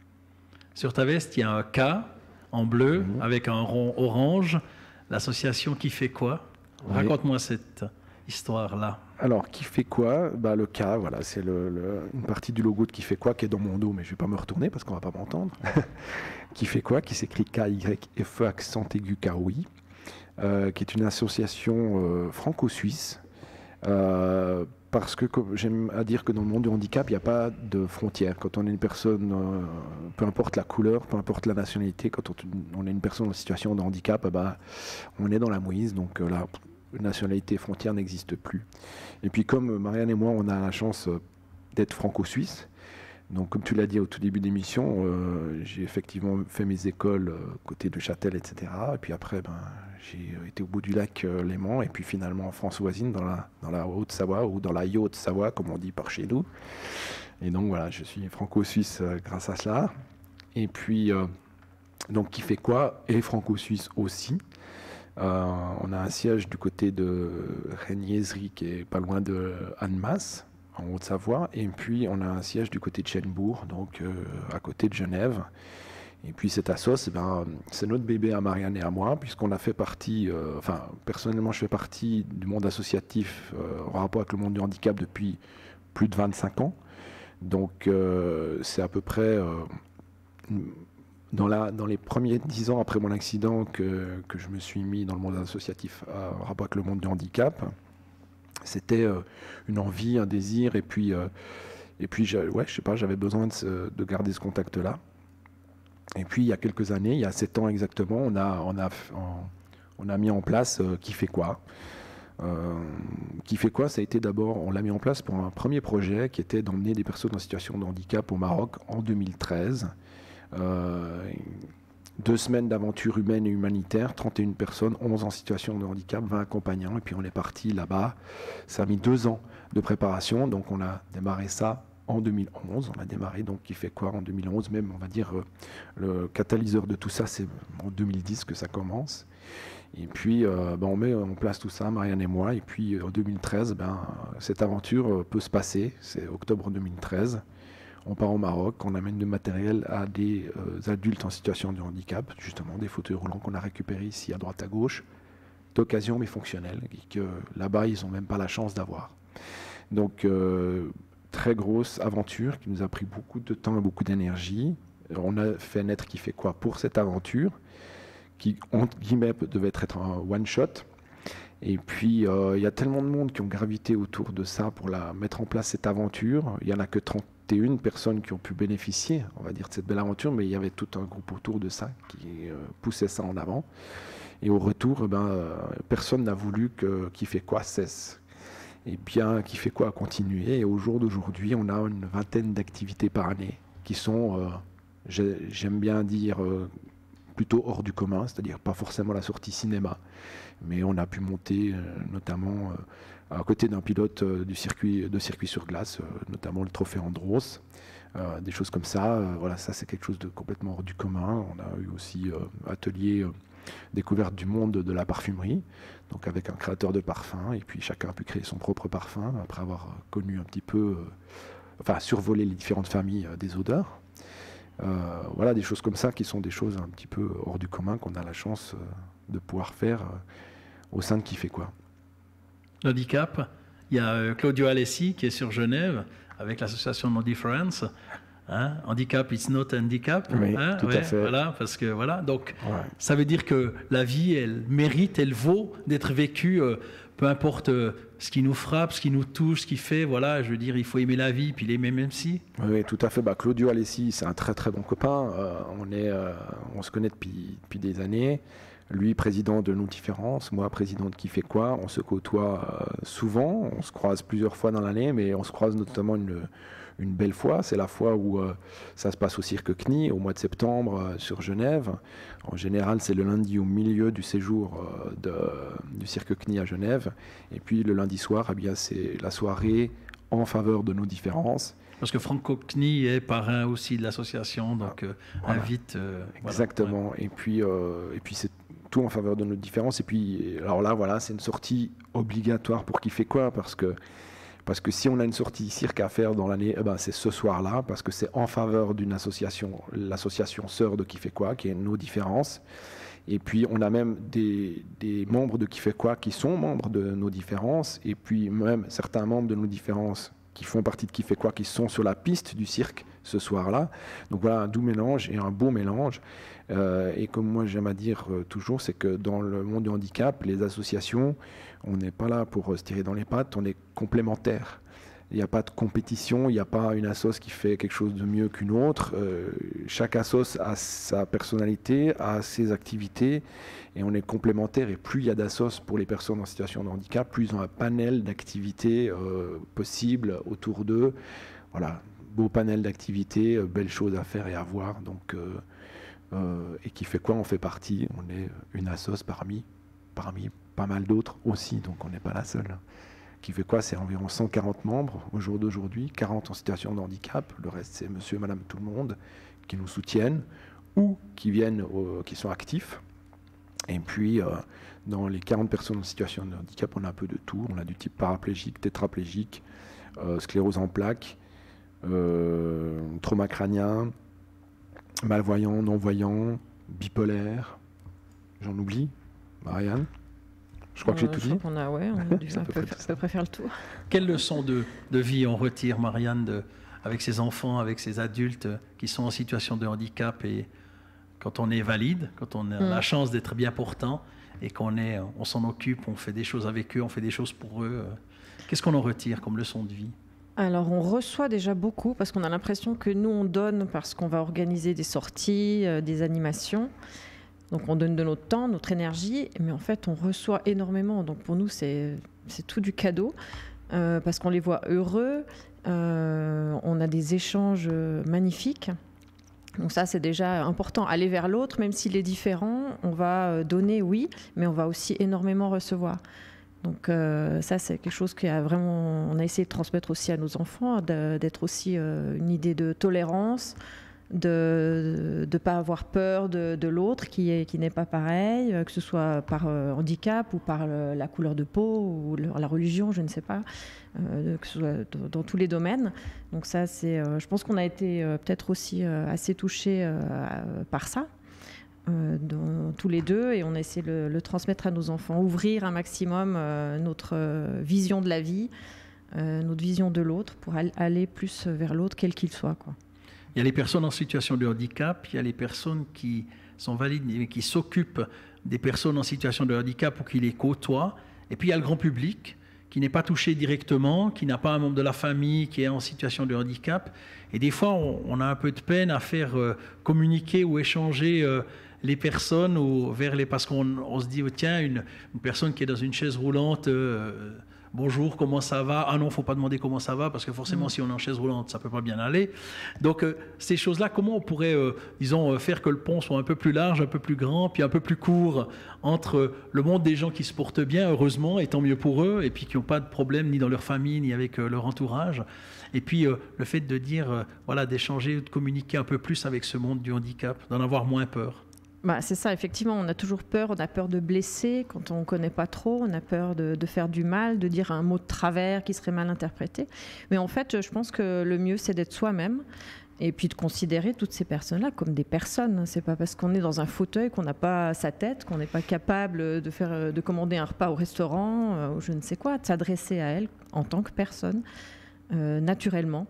Sur ta veste, il y a un K en bleu mmh. avec un rond orange. L'association qui fait quoi ? Oui. Raconte-moi cette histoire-là. Alors, qui fait quoi ? Bah, le K, voilà, c'est le, le, une partie du logo de qui fait quoi qui est dans mon dos, mais je ne vais pas me retourner parce qu'on ne va pas m'entendre. Qui fait quoi ? Qui s'écrit K Y F E accent aigu K O I, euh, qui est une association euh, franco-suisse. Euh, parce que j'aime à dire que dans le monde du handicap, il n'y a pas de frontières. Quand on est une personne, euh, peu importe la couleur, peu importe la nationalité, quand on, on est une personne en situation de handicap, bah, on est dans la mouise. Donc euh, la nationalité frontière n'existe plus. Et puis comme Marianne et moi, on a la chance d'être franco-suisse. Donc comme tu l'as dit au tout début d'émission, euh, j'ai effectivement fait mes écoles euh, côté de Châtel, et cetera. Et puis après, ben, j'ai été au bout du lac euh, Léman, et puis finalement en France voisine, dans la, dans la Haute-Savoie, ou dans la Haute-Savoie, comme on dit par chez nous. Et donc voilà, je suis franco-suisse euh, grâce à cela. Et puis, euh, donc qui fait quoi ? Et franco-suisse aussi. Euh, on a un siège du côté de Régniézerie, qui est pas loin de Annemasse, en Haute-Savoie, et puis on a un siège du côté de Chênebourg, donc euh, à côté de Genève. Et puis cette assoce, ben, c'est notre bébé à Marianne et à moi, puisqu'on a fait partie, euh, enfin personnellement je fais partie du monde associatif euh, en rapport avec le monde du handicap depuis plus de vingt-cinq ans. Donc euh, c'est à peu près euh, dans, la, dans les premiers dix ans après mon accident que, que je me suis mis dans le monde associatif euh, en rapport avec le monde du handicap. C'était euh, une envie, un désir, et puis, euh, et puis ouais, je sais pas, j'avais besoin de, ce, de garder ce contact-là. Et puis, il y a quelques années, il y a sept ans exactement, on a, on a, on a mis en place euh, Qui fait quoi. Euh, Qui fait quoi, ça a été d'abord, on l'a mis en place pour un premier projet qui était d'emmener des personnes en situation de handicap au Maroc en deux mille treize. Euh, Deux semaines d'aventure humaine et humanitaire, trente et une personnes, onze en situation de handicap, vingt accompagnants, et puis on est parti là-bas. Ça a mis deux ans de préparation, donc on a démarré ça en deux mille onze. On a démarré donc Qui fait quoi en deux mille onze, même on va dire euh, le catalyseur de tout ça, c'est en deux mille dix que ça commence. Et puis euh, ben, on met en place tout ça, Marianne et moi, et puis euh, en deux mille treize, ben, cette aventure euh, peut se passer, c'est octobre deux mille treize. On part au Maroc, on amène du matériel à des euh, adultes en situation de handicap, justement des fauteuils roulants qu'on a récupérés ici à droite à gauche, d'occasion mais fonctionnels, et que là-bas ils n'ont même pas la chance d'avoir. Donc euh, très grosse aventure qui nous a pris beaucoup de temps et beaucoup d'énergie. On a fait naître Qui fait quoi pour cette aventure, qui entre guillemets devait être un one shot. Et puis, euh, il y a tellement de monde qui ont gravité autour de ça pour la, mettre en place cette aventure. Il n'y en a que trente et une personnes qui ont pu bénéficier, on va dire, de cette belle aventure, mais il y avait tout un groupe autour de ça qui euh, poussait ça en avant. Et au retour, eh ben, euh, personne n'a voulu que Qui fait quoi cesse. Et bien, Qui fait quoi a continué. Et au jour d'aujourd'hui, on a une vingtaine d'activités par année qui sont, euh, j'aime bien dire, euh, plutôt hors du commun, c'est-à-dire pas forcément la sortie cinéma. Mais on a pu monter euh, notamment euh, à côté d'un pilote euh, du circuit, de circuit sur glace, euh, notamment le trophée Andros, euh, des choses comme ça. Euh, voilà, ça c'est quelque chose de complètement hors du commun. On a eu aussi euh, atelier euh, découverte du monde de la parfumerie, donc avec un créateur de parfum, et puis chacun a pu créer son propre parfum après avoir connu un petit peu, euh, enfin survolé les différentes familles euh, des odeurs. Euh, voilà, des choses comme ça qui sont des choses un petit peu hors du commun qu'on a la chance euh, de pouvoir faire euh, au sein de Qui fait quoi. L'handicap, il y a euh, Claudio Alessi qui est sur Genève avec l'association No Difference. Hein, handicap, it's not handicap. Oui, hein, tout ouais, à fait. Voilà, parce que voilà, donc Ouais. ça veut dire que la vie, elle mérite, elle vaut d'être vécue, euh, peu importe euh, ce qui nous frappe, ce qui nous touche, ce qui fait. Voilà, je veux dire, il faut aimer la vie, puis l'aimer même si. Oui, oui, tout à fait. Bah, Claudio Alessi, c'est un très très bon copain. Euh, on, est, euh, on se connaît depuis, depuis des années. Lui, président de No Difference, moi, président de Qui fait quoi. On se côtoie euh, souvent, on se croise plusieurs fois dans l'année, mais on se croise notamment une, une belle fois. C'est la fois où euh, ça se passe au Cirque C N I, au mois de septembre, euh, sur Genève. En général, c'est le lundi au milieu du séjour euh, de, du Cirque C N I à Genève. Et puis le lundi soir, eh bien, c'est la soirée en faveur de No Difference. Parce que Franco Knie est parrain aussi de l'association, donc euh, Voilà. invite. euh, Exactement. Voilà, ouais. Et puis, euh, et puis c'est tout en faveur de No Difference. Et puis, alors là, voilà, c'est une sortie obligatoire pour Qui fait quoi, parce que parce que si on a une sortie cirque à faire dans l'année, eh ben, c'est ce soir-là, parce que c'est en faveur d'une association, l'association sœur de Qui fait quoi, qui est No Difference. Et puis, on a même des, des membres de Qui fait quoi qui sont membres de No Difference, et puis même certains membres de No Difference qui font partie de Qui fait quoi, qui sont sur la piste du cirque ce soir-là. Donc voilà, un doux mélange et un beau mélange. Euh, et comme moi j'aime à dire euh, toujours, c'est que dans le monde du handicap, les associations, on n'est pas là pour euh, se tirer dans les pattes, on est complémentaires. Il n'y a pas de compétition, il n'y a pas une assoce qui fait quelque chose de mieux qu'une autre. Euh, chaque assoce a sa personnalité, a ses activités, et on est complémentaires. Et plus il y a d'assos pour les personnes en situation de handicap, plus ils ont un panel d'activités euh, possibles autour d'eux. Voilà, beau panel d'activités, euh, belles choses à faire et à voir. Donc, euh, euh, et Qui fait quoi, on fait partie. On est une assoce parmi, parmi pas mal d'autres aussi, donc on n'est pas la seule. Qui fait quoi, c'est environ cent quarante membres au jour d'aujourd'hui, quarante en situation de handicap, le reste c'est monsieur et madame tout le monde qui nous soutiennent ou qui viennent, euh, qui sont actifs. Et puis euh, dans les quarante personnes en situation de handicap, on a un peu de tout. On a du type paraplégique, tétraplégique, euh, sclérose en plaques, euh, trauma crânien, malvoyant, non-voyant, bipolaire. J'en oublie, Marianne? Je crois que j'ai Euh, tout je dit. crois qu'on a, ouais, on a dû C'est à à peu peu, près à peu près faire le tour. Quelle leçon de, de vie on retire, Marianne, de, avec ses enfants, avec ses adultes euh, qui sont en situation de handicap, et quand on est valide, quand on a Mm. la chance d'être bien portant et qu'on est, on s'en occupe, on fait des choses avec eux, on fait des choses pour eux. euh, Qu'est-ce qu'on en retire comme leçon de vie? Alors, on reçoit déjà beaucoup parce qu'on a l'impression que nous, on donne parce qu'on va organiser des sorties, euh, des animations. Donc, on donne de notre temps, notre énergie, mais en fait, on reçoit énormément. Donc, pour nous, c'est c'est tout du cadeau euh, parce qu'on les voit heureux. Euh, on a des échanges euh, magnifiques. Donc ça, c'est déjà important. Aller vers l'autre, même s'il est différent, on va euh, donner, oui, mais on va aussi énormément recevoir. Donc euh, ça, c'est quelque chose qui a vraiment, on a essayé de transmettre aussi à nos enfants, de- d'être aussi euh, une idée de tolérance, de ne pas avoir peur de, de l'autre qui est, qui n'est pas pareil, euh, que ce soit par euh, handicap ou par le- la couleur de peau ou le- la religion, je ne sais pas, euh, que ce soit dans, dans tous les domaines. Donc ça, c'est, euh, je pense qu'on a été euh, peut-être aussi euh, assez touchés euh, par ça. Euh, dans, tous les deux, et on a essayé de le, le transmettre à nos enfants, ouvrir un maximum euh, notre euh, vision de la vie, euh, notre vision de l'autre, pour al- aller plus vers l'autre, quel qu'il soit, quoi. Il y a les personnes en situation de handicap, il y a les personnes qui sont valides et qui s'occupent des personnes en situation de handicap ou qui les côtoient. Et puis il y a le grand public qui n'est pas touché directement, qui n'a pas un membre de la famille qui est en situation de handicap. Et des fois, on, on a un peu de peine à faire euh, communiquer ou échanger euh, les personnes ou vers les... Parce qu'on on se dit, oh, tiens, une, une personne qui est dans une chaise roulante, euh, bonjour, comment ça va? Ah non, il ne faut pas demander comment ça va, parce que forcément, mmh. si on est en chaise roulante, ça ne peut pas bien aller. Donc, euh, ces choses-là, comment on pourrait, euh, disons, euh, faire que le pont soit un peu plus large, un peu plus grand, puis un peu plus court entre le monde des gens qui se portent bien, heureusement, et tant mieux pour eux, et puis qui n'ont pas de problème ni dans leur famille, ni avec euh, leur entourage. Et puis, euh, le fait de dire, euh, voilà, d'échanger, de communiquer un peu plus avec ce monde du handicap, d'en avoir moins peur. Bah, c'est ça, effectivement, on a toujours peur, on a peur de blesser quand on ne connaît pas trop, on a peur de, de faire du mal, de dire un mot de travers qui serait mal interprété. Mais en fait, je pense que le mieux, c'est d'être soi-même et puis de considérer toutes ces personnes-là comme des personnes. C'est pas parce qu'on est dans un fauteuil qu'on n'a pas sa tête, qu'on n'est pas capable de, faire, de commander un repas au restaurant euh, ou je ne sais quoi, de s'adresser à elles en tant que personne, euh, naturellement.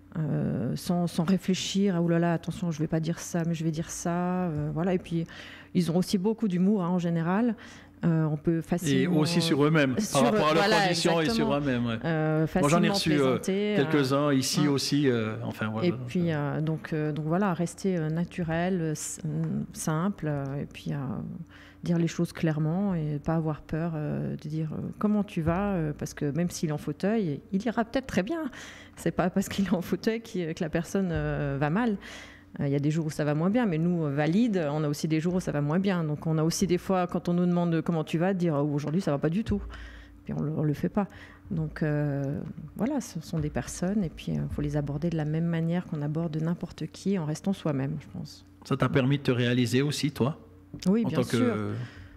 Euh, sans, sans réfléchir à oh là là, attention, je ne vais pas dire ça, mais je vais dire ça. Euh, voilà. Et puis, ils ont aussi beaucoup d'humour hein, en général. Euh, on peut facilement... Et aussi sur eux-mêmes, sur, par rapport à leurs voilà, conditions exactement. Et sur eux-mêmes. Ouais. Euh, Moi, j'en ai reçu euh, quelques-uns euh, ici hein. aussi. Euh, enfin, voilà. Et puis, euh, donc, euh, donc voilà, rester euh, naturel, euh, simple, euh, et puis euh, dire les choses clairement et pas avoir peur euh, de dire euh, comment tu vas, euh, parce que même s'il est en fauteuil, il ira peut-être très bien. C'est pas parce qu'il est en fauteuil que la personne euh, va mal. Il y a des jours où ça va moins bien, mais nous, valides, on a aussi des jours où ça va moins bien. Donc on a aussi des fois, quand on nous demande comment tu vas, dire oh, aujourd'hui ça va pas du tout. Puis on ne le fait pas. Donc euh, voilà, ce sont des personnes et puis il euh, faut les aborder de la même manière qu'on aborde n'importe qui en restant soi-même, je pense. Ça t'a permis de te réaliser aussi, toi? Oui, en bien tant sûr. Que...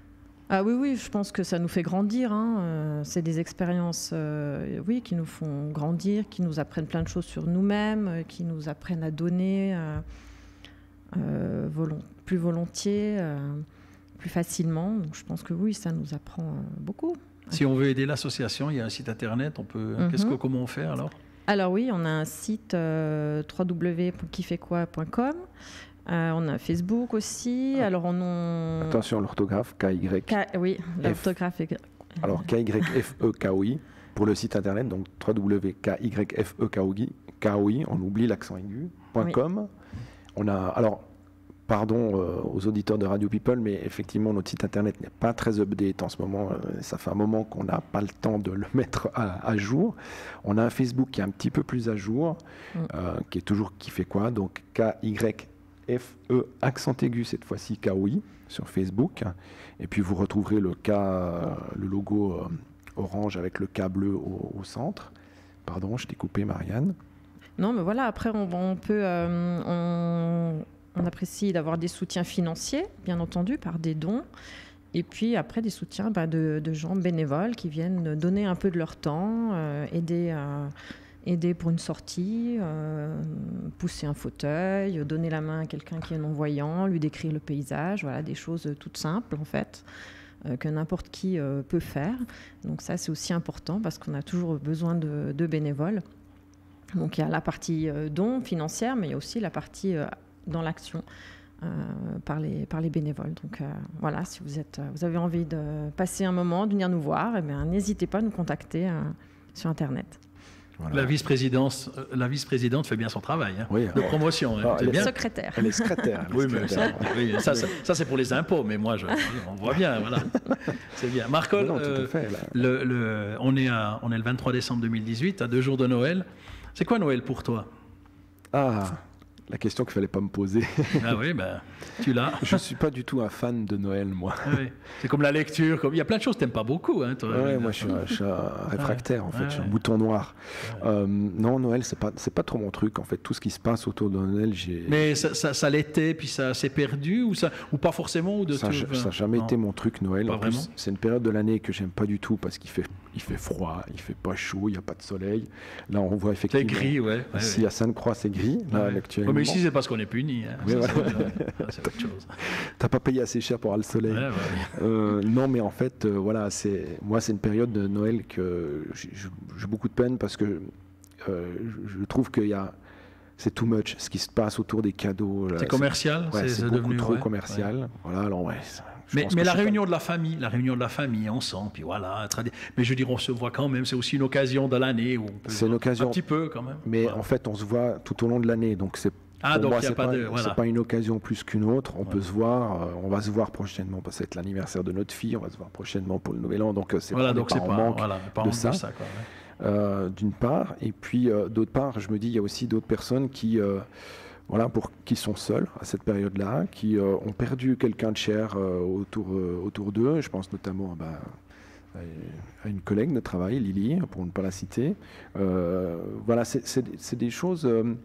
Ah oui, oui, je pense que ça nous fait grandir. Hein. Euh, c'est des expériences euh, oui, qui nous font grandir, qui nous apprennent plein de choses sur nous-mêmes, euh, qui nous apprennent à donner euh, euh, volont, plus volontiers, euh, plus facilement. Donc, je pense que oui, ça nous apprend euh, beaucoup. Si on veut aider l'association, il y a un site internet. On peut... Mm-hmm. Qu'est-ce que, comment on fait alors? Alors oui, on a un site euh, w w w point qui fait quoi point com. Euh, on a Facebook aussi. Ah. Alors on, on... Attention, l'orthographe, K Y. K... Oui, l'orthographe est... Alors K Y F E K O I pour le site internet, donc w w w point K Y F E K O I, on oublie l'accent aigu, .com. Oui. On a, alors, pardon euh, aux auditeurs de Radio People, mais effectivement, notre site internet n'est pas très update en ce moment. Euh, ça fait un moment qu'on n'a pas le temps de le mettre à, à jour. On a un Facebook qui est un petit peu plus à jour, mm. euh, qui est toujours qui fait quoi, donc K Y F E accent aigu cette fois-ci K O I sur Facebook, et puis vous retrouverez le K, le logo euh, orange avec le K bleu au, au centre. Pardon, je t'ai coupé, Marianne. Non, mais voilà, après on, on peut, euh, on, on apprécie d'avoir des soutiens financiers, bien entendu, par des dons, et puis après des soutiens bah, de, de gens bénévoles qui viennent donner un peu de leur temps, euh, aider à aider pour une sortie, euh, pousser un fauteuil, donner la main à quelqu'un qui est non-voyant, lui décrire le paysage, voilà, des choses toutes simples en fait, euh, que n'importe qui euh, peut faire. Donc ça c'est aussi important parce qu'on a toujours besoin de, de bénévoles. Donc il y a la partie euh, don financière, mais il y a aussi la partie euh, dans l'action euh, par, les, par les bénévoles. Donc euh, voilà, si vous, êtes, vous avez envie de passer un moment, de venir nous voir, eh bien, n'hésitez pas à nous contacter euh, sur Internet. Voilà. La vice-présidente, la vice-présidente fait bien son travail, hein, oui, de promotion. Hein, elle est bien. secrétaire. Elle est secrétaire. Oui, mais ça, oui, ça, ça, ça c'est pour les impôts, mais moi, je, on voit bien, voilà. C'est bien. Marcol, non, euh, fait, le, le, on, est à, on est le vingt-trois décembre deux mille dix-huit, à deux jours de Noël. C'est quoi Noël pour toi? Ah, la question qu'il ne fallait pas me poser. Ah oui, ben, tu l'as. Je ne suis pas du tout un fan de Noël, moi. Ah oui. C'est comme la lecture. Comme... Il y a plein de choses que tu n'aimes pas beaucoup. Hein, toi, ouais, moi, je suis, un, je suis un réfractaire, en fait. Ouais. Je suis un mouton noir. Ouais. Euh, non, Noël, ce n'est pas, c'est pas trop mon truc. En fait, tout ce qui se passe autour de Noël, j'ai... Mais ça, ça, ça l'était, puis ça s'est perdu, ou, ça, ou pas forcément ou de Ça n'a jamais non. été mon truc, Noël. Pas en plus, c'est une période de l'année que j'aime pas du tout parce qu'il fait, il fait froid, il fait pas chaud, il n'y a pas de soleil. Là, on voit effectivement... C'est gris, ouais. ouais ici, ouais. à Sainte-Croix, c'est gris. Là, ouais. actuellement. Ouais, mais ici, c'est parce qu'on est puni. Hein. Oui, voilà. C'est autre chose. T'as pas payé assez cher pour avoir le soleil. Ouais, ouais. Euh, non, mais en fait, euh, voilà, c'est moi, c'est une période de Noël que j'ai, j'ai beaucoup de peine parce que euh, je trouve qu'il y a, c'est too much ce qui se passe autour des cadeaux. C'est commercial. Ouais, c'est, c'est c'est beaucoup devenu, trop ouais. commercial. Ouais. Voilà, alors ouais, Je mais pense mais que la je sais réunion de la famille, la réunion de la famille ensemble, puis voilà. tradi- Mais je veux dire, on se voit quand même. C'est aussi une occasion de l'année où on peut. C'est une occasion. Un petit peu quand même. Mais Voilà. en fait, on se voit tout au long de l'année, donc c'est Ah, pour donc moi, il y a c'est pas pas, de- voilà. c'est pas une occasion plus qu'une autre. On Ouais. peut se voir, euh, on va se voir prochainement parce que c'est l'anniversaire de notre fille, on va se voir prochainement pour le Nouvel An, donc euh, c'est Voilà, on est donc pas c'est en pas, manque voilà, pas en de manque ça. de ça quoi, ouais. euh, d'une part, et puis euh, d'autre part, je me dis il y a aussi d'autres personnes qui, euh, voilà, pour qui sont seules à cette période-là, qui euh, ont perdu quelqu'un de cher euh, autour euh, autour d'eux. Je pense notamment bah, à une collègue de travail, Lily, pour ne pas la citer. Euh, voilà, c'est, c'est, c'est des choses. Euh,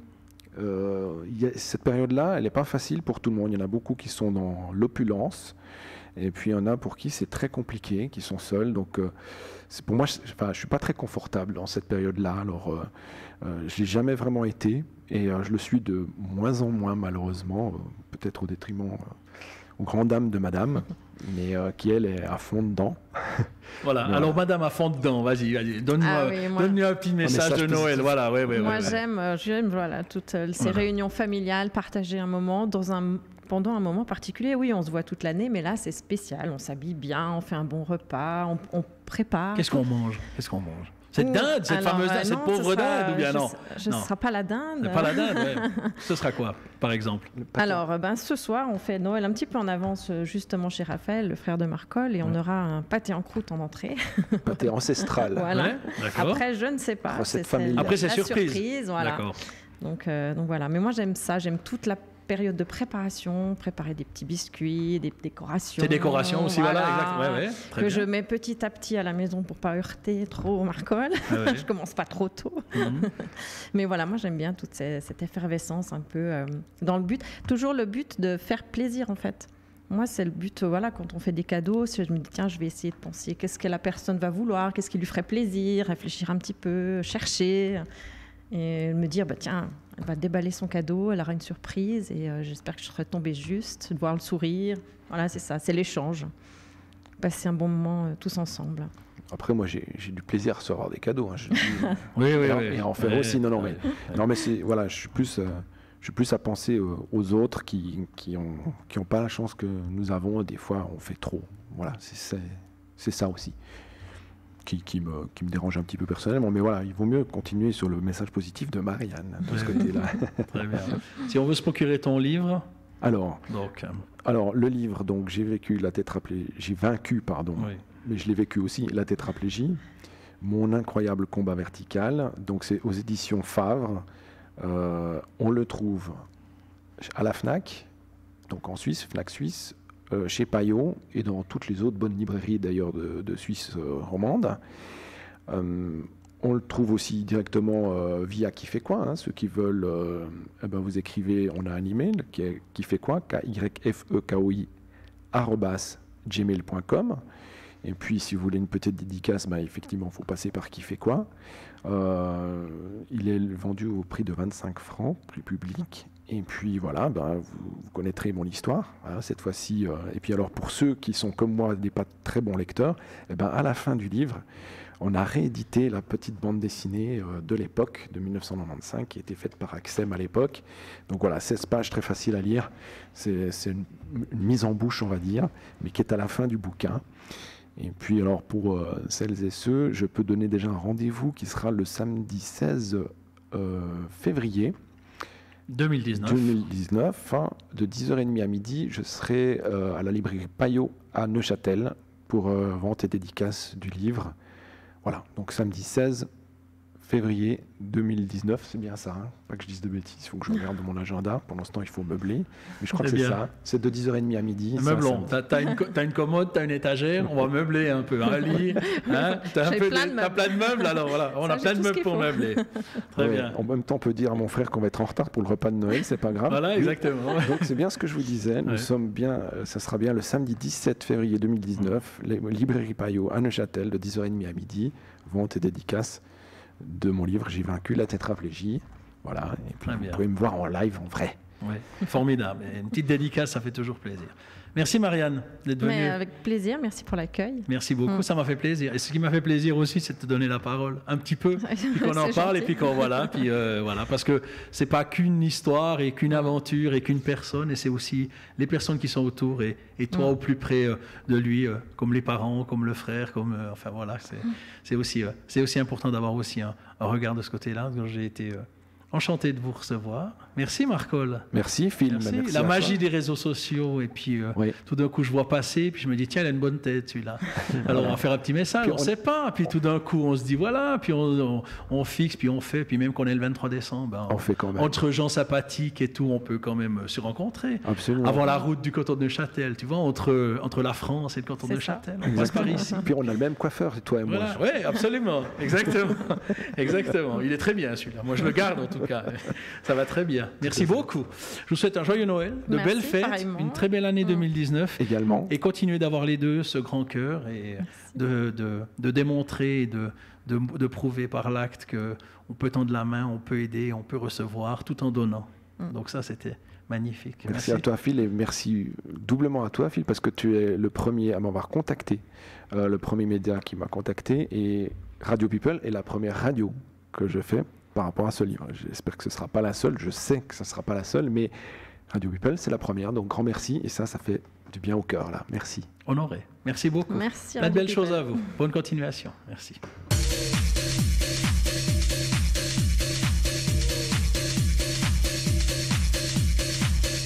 euh, y a, cette période-là, elle n'est pas facile pour tout le monde. Il y en a beaucoup qui sont dans l'opulence. Et puis il y en a pour qui c'est très compliqué, qui sont seuls. Donc euh, c'est, pour moi, je ne suis pas très confortable dans cette période-là. Alors euh, euh, je ne l'ai jamais vraiment été. Et euh, je le suis de moins en moins, malheureusement. Euh, peut-être au détriment, euh, aux grandes dames de madame, mais euh, qui, elle, est à fond dedans. Voilà. Voilà. Alors, madame à fond dedans, vas-y, vas-y. Donne-moi, Ah oui, moi- donne-nous un petit message, message de Noël. positif. Voilà, ouais, ouais, Moi, ouais, ouais. j'aime, euh, j'aime voilà, toutes euh, ces Voilà. réunions familiales, partager un moment dans un, pendant un moment particulier. Oui, on se voit toute l'année, mais là, c'est spécial. On s'habille bien, on fait un bon repas, on, on prépare. Qu'est-ce qu'on mange Qu'est-ce qu'on mange Cette Ouh, dinde, cette alors, fameuse euh, dinde, cette non, pauvre ce sera- dinde, ou bien je non sais- Je ne Non. sera pas la dinde. Pas la dinde, ouais. Ce sera quoi, par exemple Alors, euh, ben, ce soir, on fait Noël un petit peu en avance, euh, justement chez Raphaël, le frère de Marcol, et on Ouais. aura un pâté en croûte en entrée. Pâté ancestral. Voilà. Ouais, d'accord. Après, je ne sais pas. Recette C'est- familiale. Après, c'est la surprise. voilà. D'accord. Donc, euh, donc voilà. Mais moi, j'aime ça. J'aime toute la période de préparation, préparer des petits biscuits, des décorations. Ces décorations aussi, voilà, exact. Ouais, ouais, très que bien. je mets petit à petit à la maison pour pas heurter trop Marcol. Ah ouais. Je commence pas trop tôt. Mhm. Mais voilà, moi j'aime bien toute ces- cette effervescence un peu euh, dans le but, toujours le but de faire plaisir en fait. Moi, c'est le but, euh, voilà, quand on fait des cadeaux, si je me dis, tiens, je vais essayer de penser qu'est-ce que la personne va vouloir, qu'est-ce qui lui ferait plaisir, réfléchir un petit peu, chercher, et me dire, bah, tiens, elle va déballer son cadeau, elle aura une surprise, et euh, j'espère que je serai tombée juste, de voir le sourire. Voilà, c'est ça, c'est l'échange. Passer un bon moment euh, tous ensemble. Après, moi, j'ai, j'ai du plaisir à recevoir des cadeaux. Hein, je dis, Oui, oui, et, en- oui. et en faire Ouais, aussi. Non, non, ouais. mais, non, mais c'est, voilà, je suis plus, euh, je suis plus à penser euh, aux autres qui qui ont qui ont pas la chance que nous avons. Des fois, on fait trop. Voilà, c'est c'est, c'est ça aussi qui, qui me qui me dérange un petit peu personnellement. Mais voilà, il vaut mieux continuer sur le message positif de Marianne de ce Ouais. côté-là. Très bien. Si on veut se procurer ton livre, Alors, donc, euh, alors le livre, donc j'ai vécu la tétraplégie, j'ai vaincu, pardon. oui. Mais je l'ai vécu aussi, la tétraplégie, mon incroyable combat vertical. Donc c'est aux éditions Favre. Euh, on le trouve à la Fnac, donc en Suisse, Fnac Suisse, euh, chez Payot et dans toutes les autres bonnes librairies d'ailleurs de, de Suisse euh, romande. Euh, on le trouve aussi directement euh, via Qui fait quoi. Hein, ceux qui veulent, euh, eh ben vous écrivez, on a un email qui est Qui fait quoi, K Y F E K O I arobase gmail point com. Et puis, si vous voulez une petite dédicace, bah, effectivement, il faut passer par Qui fait quoi. Euh, il est vendu au prix de vingt-cinq francs, prix public. Et puis, voilà, bah, vous, vous connaîtrez mon histoire, hein, cette fois-ci. Euh, et puis, alors, pour ceux qui sont comme moi, des pas très bons lecteurs, eh ben, à la fin du livre, on a réédité la petite bande dessinée euh, de l'époque, de mille neuf cent quatre-vingt-quinze, qui a été faite par Axem à l'époque. Donc voilà, seize pages, très facile à lire. C'est, c'est une, une mise en bouche, on va dire, mais qui est à la fin du bouquin. Et puis alors pour euh, celles et ceux, je peux donner déjà un rendez-vous qui sera le samedi seize euh, février deux mille dix-neuf. deux mille dix-neuf, hein, de dix heures trente à midi. Je serai euh, à la librairie Payot à Neuchâtel pour euh, vente et dédicace du livre. Voilà, donc samedi seize février deux mille dix-neuf, c'est bien ça, hein, pas que je dise de bêtises, il faut que je regarde mon agenda. Pendant ce temps, il faut meubler. Mais je crois que C'est c'est bien. ça, c'est de dix heures trente à midi. c'est un Meublons. samedi. T'as, t'as une, co- t'as une commode, t'as une étagère, on va meubler un peu, un lit. Hein, t'as, un J'ai peu plein de, de t'as meubles. plein de meubles, alors voilà, on Ça, a j'ai plein tout de ce meubles qu'il pour faut. meubler. Très Ouais, bien. En même temps, on peut dire à mon frère qu'on va être en retard pour le repas de Noël, c'est pas grave. Voilà, exactement. Donc c'est bien ce que je vous disais. Nous Ouais. sommes bien. euh, Ça sera bien le samedi dix-sept février deux mille dix-neuf, les librairie Payot à Neuchâtel de dix heures trente à midi. Vente et dédicace de mon livre J'ai vaincu la tétraplégie. Voilà. Et puis Très vous bien. pouvez me voir en live en vrai. Ouais, formidable. Et une petite dédicace, ça fait toujours plaisir. Merci Marianne d'être venue. Mais avec plaisir, merci pour l'accueil. Merci beaucoup, mm. ça m'a fait plaisir. Et ce qui m'a fait plaisir aussi, c'est de te donner la parole un petit peu, puis qu'on en parle, gentil. Et puis qu'on voilà, puis euh, voilà, parce que c'est pas qu'une histoire et qu'une aventure et qu'une personne, et c'est aussi les personnes qui sont autour et, et toi mm. au plus près euh, de lui, euh, comme les parents, comme le frère, comme euh, enfin voilà, c'est mm. c'est aussi euh, c'est aussi important d'avoir aussi un, un regard de ce côté-là. J'ai été euh, enchanté de vous recevoir. Merci Marcol. Merci Phil. Merci. Merci la magie des réseaux sociaux. Et puis euh, oui. tout d'un coup je vois passer, puis je me dis tiens, il a une bonne tête celui-là. Alors on va faire un petit message, puis on ne sait pas. Puis tout d'un coup on se dit voilà, puis on, on, on fixe, puis on fait, puis même qu'on est le vingt-trois décembre, ben, on, on fait quand même. Entre gens sympathiques et tout, on peut quand même se rencontrer. Absolument. Avant la route du canton de Neuchâtel, tu vois, entre, entre la France et le canton de Neuchâtel. On passe par ici. Puis on a le même coiffeur, toi et moi. Voilà. Oui, absolument. Exactement. Exactement. Il est très bien celui-là. Moi je le garde en tout cas. Ça va très bien. Merci beaucoup. Je vous souhaite un joyeux Noël, de Merci, belles fêtes, pareillement. Une très belle année deux mille dix-neuf. Également. Et continuez d'avoir les deux, ce grand cœur, et de, de, de démontrer et de, de, de prouver par l'acte qu'on peut tendre la main, on peut aider, on peut recevoir, tout en donnant. Mm. Donc ça, c'était magnifique. Merci, merci à toi, Phil, et merci doublement à toi, Phil, parce que tu es le premier à m'avoir contacté, euh, le premier média qui m'a contacté, et Radio People est la première radio que je fais par rapport à ce livre. J'espère que ce ne sera pas la seule, je sais que ce ne sera pas la seule, mais Radio People, c'est la première, donc grand merci, et ça, ça fait du bien au cœur, là. Merci. Honoré. Merci beaucoup. Merci. Plein de belles choses à vous. Bonne continuation. Merci.